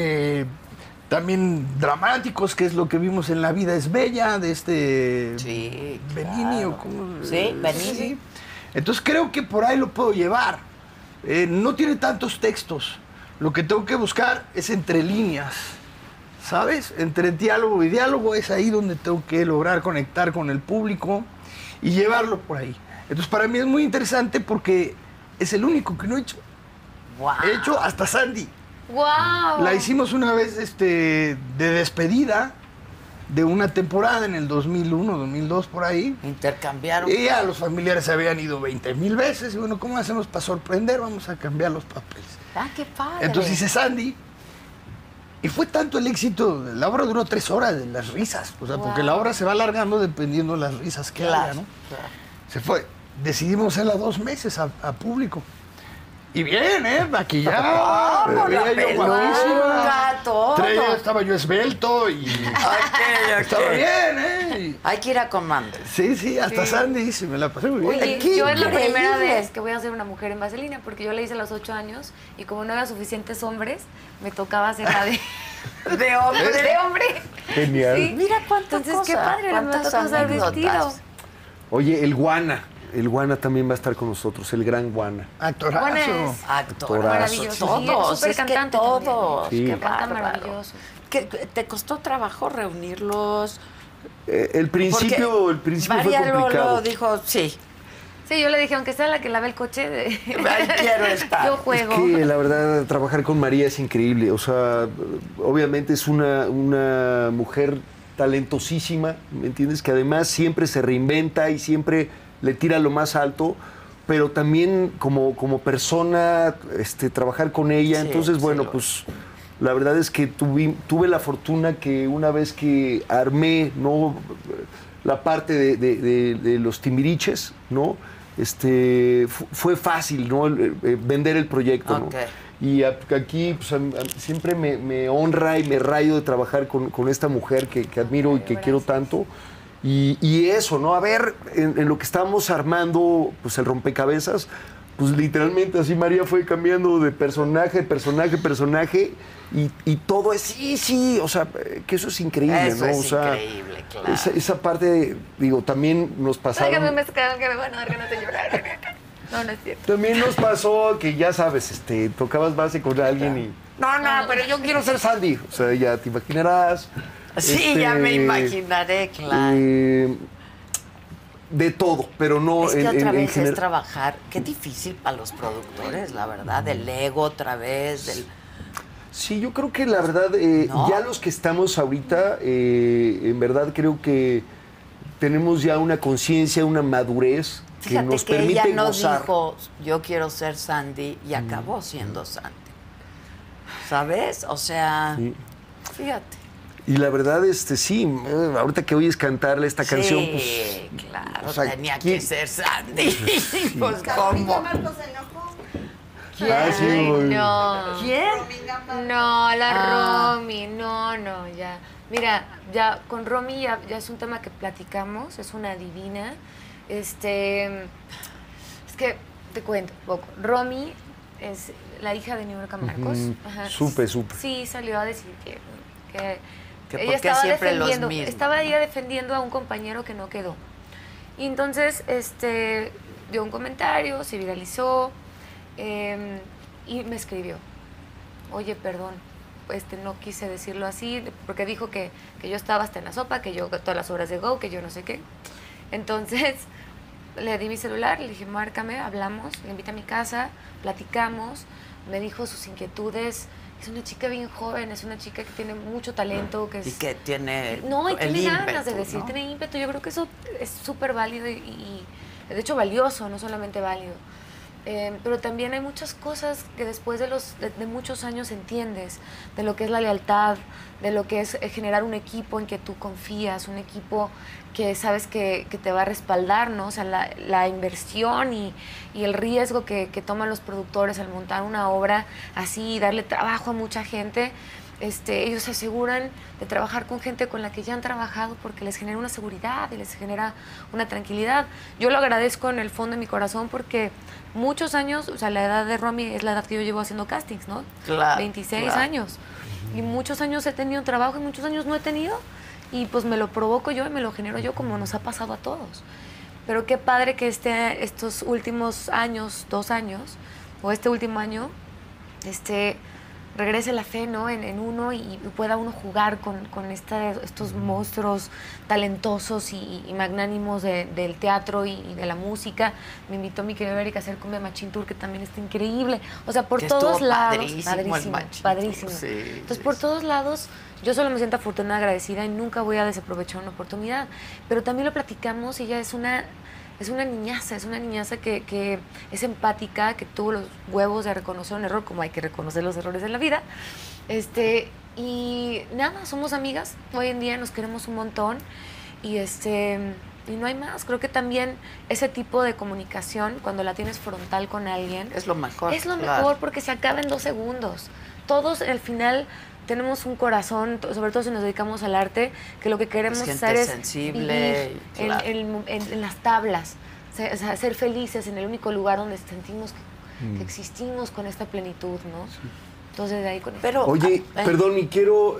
también dramáticos, que es lo que vimos en La vida es bella, de Sí, Benigni claro. o como... Sí, Benigni. Sí. Entonces creo que por ahí lo puedo llevar. No tiene tantos textos. Lo que tengo que buscar es entre líneas, ¿sabes? Entre diálogo y diálogo es ahí donde tengo que lograr conectar con el público y llevarlo por ahí. Entonces para mí es muy interesante porque es el único que no he hecho. Wow. He hecho hasta Sandy. ¡Wow! La hicimos una vez de despedida de una temporada en el 2001, 2002, por ahí. Intercambiaron. Y ya los familiares se habían ido 20,000 veces. Y bueno, ¿cómo hacemos para sorprender? Vamos a cambiar los papeles. Ah, qué padre. Entonces hice Sandy. Y fue tanto el éxito. La obra duró 3 horas de las risas. O sea, porque la obra se va alargando dependiendo de las risas que Claro, haya, ¿no? claro. Se fue. Decidimos hacerla 2 meses a público. Y bien, maquillada. Vamos, me la veía yo guapísima. peluca, todo. Estaba yo esbelto y Ok. estaba bien, Y- Hay que ir a Commander. sí, hasta Sandy sí me la pasé muy bien. Oye, ¡Qué yo es la increíble! primera vez que voy a ser una mujer en Vaselina, porque yo la hice a los 8 años y como no había suficientes hombres, me tocaba hacer la de... De hombre. De hombre. Genial. Sí. Mira cuántas Entonces, cosas. qué padre, me cuántas tocó usar anécdotas. vestido. Oye, el Guana también va a estar con nosotros, el gran Guana. Actorazo. Bueno, es Actorazo. maravilloso. Sí, Todos, es súper es que cantante todos. también. Qué Sí. Canta bárbaro. maravilloso. ¿Te costó trabajo reunirlos? El principio fue María complicado. Lolo dijo, sí, Sí, yo le dije, aunque sea la que lave el coche, ahí quiero estar. yo juego. Es que la verdad, trabajar con María es increíble. O sea, obviamente es una mujer talentosísima, ¿me entiendes? Que además siempre se reinventa y siempre le tira lo más alto, pero también como persona, trabajar con ella. Sí, Entonces, sí bueno, lo pues la verdad es que tuve la fortuna que una vez que armé, ¿no?, la parte de los Timbiriches, ¿no?, fue fácil, ¿no?, vender el proyecto, ¿no? Ok. Y aquí pues, siempre me honra y me rayo de trabajar con esta mujer que admiro y que quiero tanto. Y eso, ¿no? A ver, en lo que estábamos armando, pues el rompecabezas, pues literalmente así María fue cambiando de personaje, y todo es sí, o sea, que eso es increíble, Eso ¿no? es O sea, increíble, claro. esa parte, digo, también nos pasaron... Tráigame un mezcal que me van a dar ganas de llorar. No, no es cierto. También nos pasó que, ya sabes, tocabas base con alguien y... No, pero yo quiero ser Sandy. O sea, ya te imaginarás. Sí, ya me imaginaré, claro. De todo, pero no Es que otra vez general. es trabajar. Qué difícil para los productores, la verdad, del ego otra vez, del... Sí, yo creo que la verdad, ¿No? ya los que estamos ahorita, en verdad creo que tenemos ya una conciencia, una madurez que Fíjate nos que permite ella no gozar. dijo, yo quiero ser Sandy, y acabó siendo Sandy. ¿Sabes? O sea, Sí. fíjate. Y la verdad, sí, ahorita que oyes cantarle esta canción, pues... Sí, claro, o sea, tenía ¿quién? que ser Sandy. Pues, ¿cómo? ¿Quién? Ah, sí, Ay, muy- no. ¿Quién? No, la Ah. Romy, no, ya. Mira, ya con Romy ya es un tema que platicamos, es una divina. Es que te cuento un poco. Romy es la hija de Niurka Marcos. Ujú, Ajá. supe. Sí, salió a decir que Que ella por qué estaba siempre los defendiendo, mismos, estaba ¿no? ella defendiendo a un compañero que no quedó. Y entonces dio un comentario, se viralizó y me escribió. Oye, perdón, no quise decirlo así, porque dijo que yo estaba hasta en la sopa, que yo todas las horas de Go, que yo no sé qué. Entonces le di mi celular, le dije, márcame, hablamos, le invité a mi casa, platicamos, me dijo sus inquietudes. Es una chica bien joven, es una chica que tiene mucho talento, que es... Y que tiene No, y el tiene ganas ímpetu, de decir, ¿no? tiene ímpetu. Yo creo que eso es súper válido y de hecho valioso, no solamente válido. Pero también hay muchas cosas que después de muchos años entiendes, de lo que es la lealtad, de lo que es generar un equipo en que tú confías, un equipo que sabes que te va a respaldar, ¿no? O sea, la inversión y el riesgo que toman los productores al montar una obra así, darle trabajo a mucha gente. Ellos se aseguran de trabajar con gente con la que ya han trabajado porque les genera una seguridad y les genera una tranquilidad. Yo lo agradezco en el fondo de mi corazón porque muchos años, o sea, la edad de Romy es la edad que yo llevo haciendo castings, ¿no? Claro, 26 claro. años. Y muchos años he tenido trabajo y muchos años no he tenido. Y pues me lo provoco yo y me lo genero yo como nos ha pasado a todos. Pero qué padre que estos últimos años, 2 años, o este último año, regrese la fe, ¿no? en uno y pueda uno jugar con estos monstruos talentosos y magnánimos del teatro y de la música. Me invitó mi querida Erika a hacer Cumbia Machín Tour, que también está increíble. O sea, por Que todos estuvo lados. padrísimo el Machín Tour, Padrísimo. sí, Entonces, sí, por sí. todos lados, yo solo me siento afortunada, agradecida y nunca voy a desaprovechar una oportunidad. Pero también lo platicamos y ella es una niñaza que es empática, que tuvo los huevos de reconocer un error, como hay que reconocer los errores en la vida. Y nada, somos amigas, hoy en día nos queremos un montón y no hay más. Creo que también ese tipo de comunicación, cuando la tienes frontal con alguien, Es lo mejor. es lo claro. mejor porque se acaba en 2 segundos. Todos al final tenemos un corazón, sobre todo si nos dedicamos al arte, que lo que queremos Es gente hacer es sensible, vivir claro. en las tablas, o sea, ser felices en el único lugar donde sentimos que existimos con esta plenitud, ¿no? Entonces de ahí con Pero, Oye, perdón, y quiero...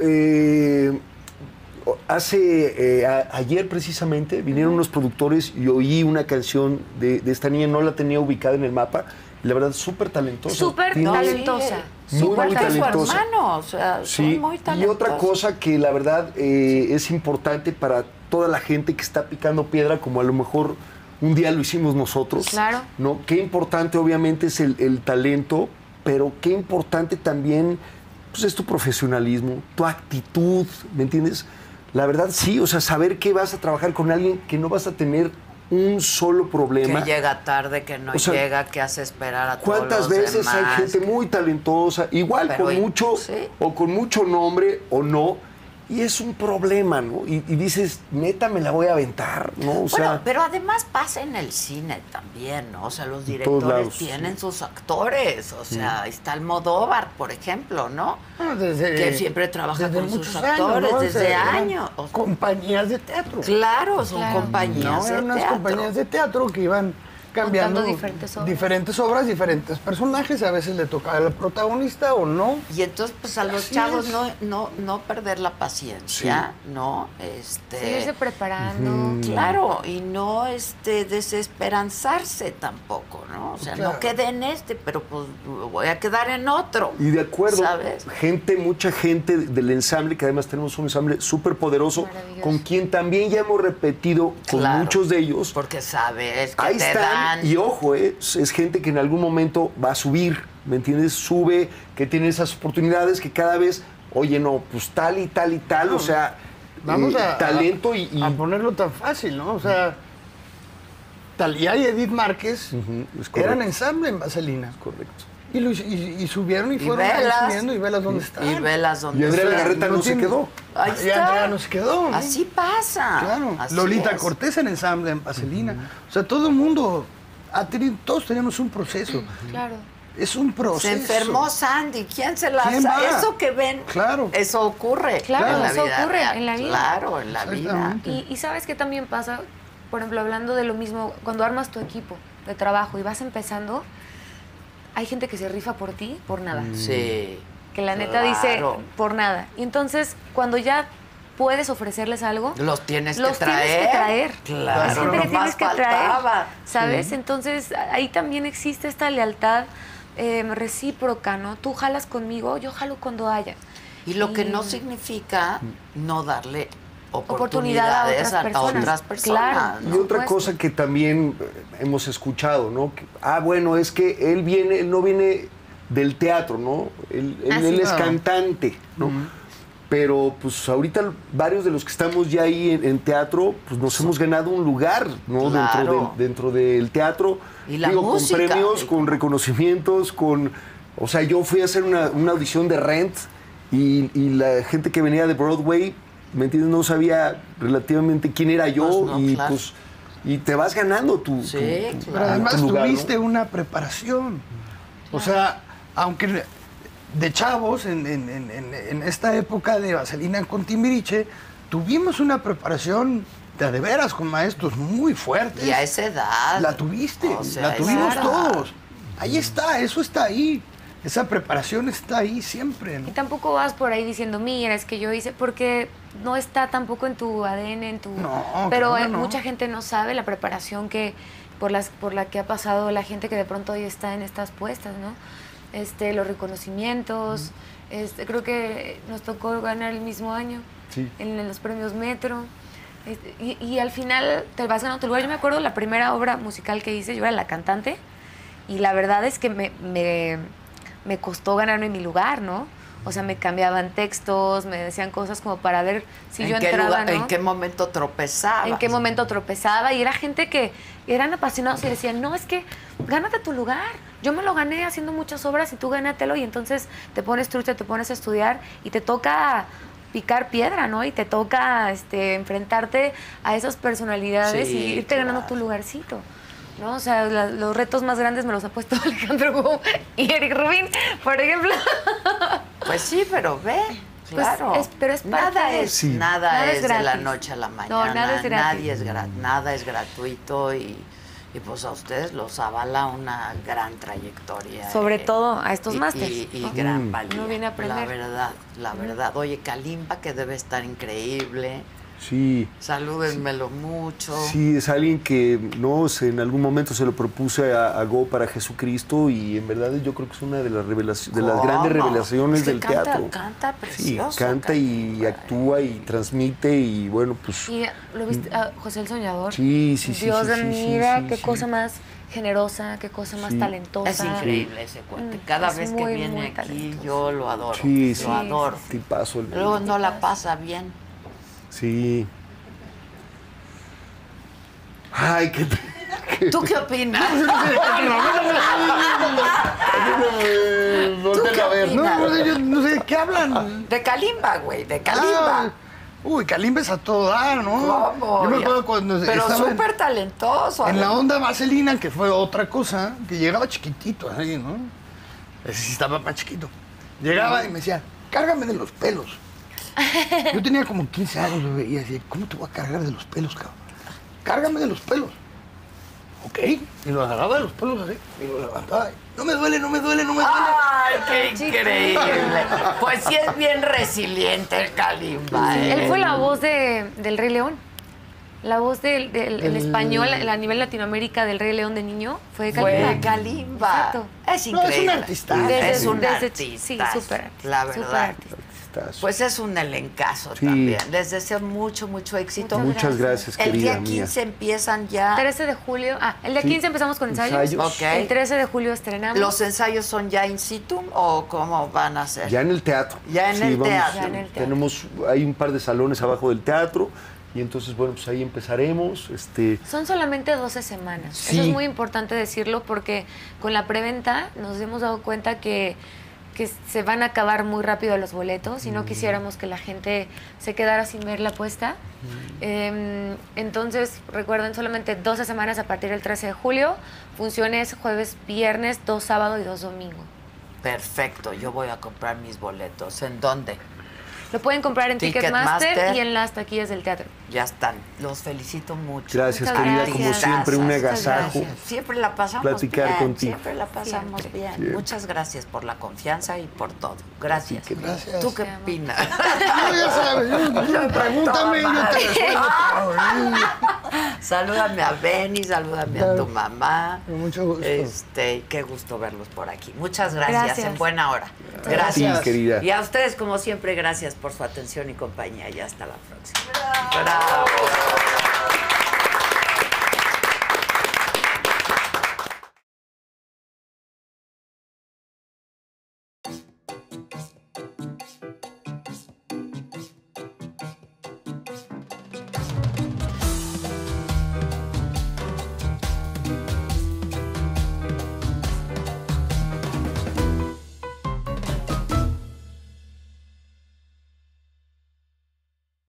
ayer precisamente vinieron unos productores y oí una canción de esta niña, no la tenía ubicada en el mapa, y la verdad súper talentosa. Súper Tiene- talentosa. Muy, igual muy que su talentosa. hermano, o sea, Sí, son muy y talentosos. otra cosa que la verdad es importante para toda la gente que está picando piedra, como a lo mejor un día lo hicimos nosotros. Claro. ¿No? Qué importante obviamente es el talento, pero qué importante también pues, es tu profesionalismo, tu actitud, ¿me entiendes? La verdad sí, o sea, saber que vas a trabajar con alguien que no vas a tener un solo problema. Que llega tarde, que no O sea, llega, que hace esperar a todos ¿Cuántas los veces hay demás? gente muy talentosa, igual Pero con mucho sí. o con mucho nombre o no, y es un problema, ¿no? Y dices, neta, me la voy a aventar, ¿no? O sea, Pero además pasa en el cine también, ¿no? O sea, los todos directores lados, tienen sus actores. O sea, ahí está Almodóvar, por ejemplo, ¿no? Que siempre trabaja desde con sus muchos actores, ¿no? O desde sea, eran años. O sea, Compañías de teatro. claro, son Claro. compañías No, de eran unas teatro. compañías de teatro que iban cambiando Montando diferentes diferentes obras. diferentes personajes. A veces le tocaba al protagonista o no. Y entonces, pues a los Así chavos es. no perder la paciencia, ¿no? Seguirse preparando. Claro, y no desesperanzarse tampoco, ¿no? O sea, Claro. no quedé en pero pues voy a quedar en otro. y de acuerdo, ¿Sabes? mucha gente del ensamble, que además tenemos un ensamble súper poderoso, Maravilloso. con quien también ya hemos repetido con Claro. muchos de ellos. Porque sabes que Ahí te están, dan. y ojo, es gente que en algún momento va a subir, ¿me entiendes? Sube, que tiene esas oportunidades que cada vez, oye, no, pues tal y tal y tal, o sea, Vamos a talento a ponerlo tan fácil, ¿no? O sea, Thalía y Edith Márquez es correcto. eran ensamble en Vaselina. Correcto. Y subieron y fueron ahí velas. subiendo y velas dónde están. Y velas donde Y Andrea están. Legarreta no se tiene- quedó. Ahí Y está. Andrea no se quedó, ¿no? Así pasa. Claro. Así Lolita es. Cortés en ensamble en Vaselina. O sea, todo el mundo ha tenido, todos tenemos un proceso. Claro. Es un proceso. Se enfermó Sandy. ¿Quién se la ¿Quién sabe? va? Eso que ven. Claro. Eso ocurre. Claro, en la eso vida ocurre real. en la vida. Claro, en la vida. Exactamente. Y sabes qué también pasa, por ejemplo, hablando de lo mismo, cuando armas tu equipo de trabajo y vas empezando, hay gente que se rifa por ti por nada. Sí. Que la neta dice Claro. por nada. Y entonces, cuando ya puedes ofrecerles algo, Los tienes los que traer. tienes que traer. Claro, Es gente que nomás tienes que faltaba. traer. ¿Sabes? Entonces, ahí también existe esta lealtad recíproca, ¿no? Tú jalas conmigo, yo jalo cuando haya. Y lo que no significa no darle Oportunidad a oportunidades otras personas. otras personas. Claro. Y ¿no? otra supuesto. cosa que también hemos escuchado, ¿no? Bueno, es que él no viene del teatro, ¿no? Él sí. es cantante, ¿no? Pero pues ahorita varios de los que estamos ya ahí en teatro, pues nos hemos ganado un lugar, ¿no? Claro. Dentro del teatro. Y la Digo, música. con premios, con reconocimientos, o sea, yo fui a hacer una audición de Rent y la gente que venía de Broadway, ¿me entiendes? No sabía relativamente quién era yo Pues no, y claro. pues y te vas ganando Sí, tu Pero además tu lugar, ¿no? tuviste una preparación. O sea, aunque de chavos, en esta época de Vaselina con Timbiriche, tuvimos una preparación de veras con maestros muy fuertes. Y a esa edad. La tuviste, O sea, la tuvimos claro. todos. Ahí está, eso está ahí. Esa preparación está ahí siempre, ¿no? Y tampoco vas por ahí diciendo, mira, es que yo hice, porque no está tampoco en tu ADN, en tu... No, pero claro, no. mucha gente no sabe la preparación que por la que ha pasado la gente que de pronto hoy está en estas puestas, ¿no? Los reconocimientos, creo que nos tocó ganar el mismo año Sí. en los premios Metro. Y al final te vas ganando tu lugar. Yo me acuerdo la primera obra musical que hice, yo era la cantante, y la verdad es que me costó ganarme mi lugar, ¿no? O sea, me cambiaban textos, me decían cosas como para ver si yo entraba, ¿no? ¿En qué momento tropezaba? En qué momento tropezaba. Y era gente que eran apasionados y decían, no, es que gánate tu lugar. Yo me lo gané haciendo muchas obras y tú gánatelo. Y entonces te pones trucha, te pones a estudiar y te toca picar piedra, ¿no? Y te toca enfrentarte a esas personalidades Sí, y irte ganando claro. tu lugarcito, ¿no? O sea, los retos más grandes me los ha puesto Alejandro Gou y Eric Rubin, por ejemplo. Pues sí, pero ve, claro. pero es parte nada de- es, Sí. nada Nada es es de la gratis. noche a la No, mañana. nada es gratis. Nada es gratuito y Y pues a ustedes los avala una gran trayectoria. Sobre todo a estos másters. Y gran valía. Uno viene a aprender. La verdad. Oye, Kalimba, que debe estar increíble. Sí. Salúdenmelo mucho. Sí, es alguien que en algún momento se lo propuse a Go para Jesucristo y en verdad yo creo que es una de las revelaciones, de las grandes revelaciones Es que del canta, teatro. Canta precioso. Sí, canta y actúa y transmite y bueno, pues... Y lo viste, José el Soñador. Sí. Dios de mi vida, qué sí. cosa más generosa, qué cosa más talentosa. Es increíble ese cuate. Cada es vez que muy, viene muy aquí, talentoso. yo lo adoro. Sí, lo adoro. Tipazo. Luego no la pasa bien. Sí. Ay, qué... ¿Tú qué opinas? Volten a ver. Yo no sé de qué hablan. De Kalimba, güey, de Kalimba. Uy, Kalimba es a todo dar, ¿no? ¿Cómo? Yo me acuerdo cuando Pero estaba súper talentoso. en la onda vaselina, que fue otra cosa, que llegaba chiquitito así, ¿no? Ese sí estaba más chiquito. Llegaba y me decía, cárgame de los pelos. Yo tenía como 15 años, lo veía así, ¿cómo te voy a cargar de los pelos, cabrón? Cárgame de los pelos. Ok, y lo agarraba de los pelos así, y lo levantaba. No me duele, no me duele, no me duele. ¡Ay, qué increíble! Pues sí es bien resiliente el Kalimba, ¿eh? Él fue la voz del Rey León. La voz del español a nivel Latinoamérica del Rey León de niño fue Kalimba. Fue Kalimba. Exacto. Es increíble. es un artista. Es un Desde- artista. sí, súper artista, La súper verdad. artista. Pues es un elencazo Sí. también. Les deseo mucho, mucho éxito. Muchas gracias, El querida día mía. 15 empiezan ya. 13 de julio. El día 15 empezamos con ensayos. Ensayos. Ok. El 13 de julio estrenamos. ¿Los ensayos son ya in situ o cómo van a ser? Ya en el teatro. Ya en el teatro. Ya en el teatro. Hay un par de salones abajo del teatro y entonces, bueno, pues ahí empezaremos. Son solamente 12 semanas. Sí. Eso es muy importante decirlo porque con la preventa nos hemos dado cuenta que se van a acabar muy rápido los boletos y no quisiéramos que la gente se quedara sin ver la puesta. Entonces, recuerden, solamente 12 semanas a partir del 13 de julio, funciones jueves, viernes, 2 sábado y 2 domingo. Perfecto, yo voy a comprar mis boletos. ¿En dónde? Lo pueden comprar en Ticketmaster. Ticketmaster y en las taquillas del teatro. Ya están. Los felicito mucho. Gracias, Muchas querida, gracias. como siempre, un Muchas agasajo. gracias. Siempre la pasamos Platicar bien. contigo. Siempre la pasamos Siempre. bien. Siempre. Muchas gracias por la confianza y por todo. Gracias. Gracias. ¿Tú qué Te amo. opinas? No, ya sabes, pregúntame, yo te resuelvo. Salúdame a Benny, salúdame a tu mamá. Con mucho gusto. Qué gusto verlos por aquí. Muchas gracias. Gracias. En buena hora. Gracias, querida. Y a ustedes, como siempre, gracias por su atención y compañía. Y hasta la próxima. Bravo.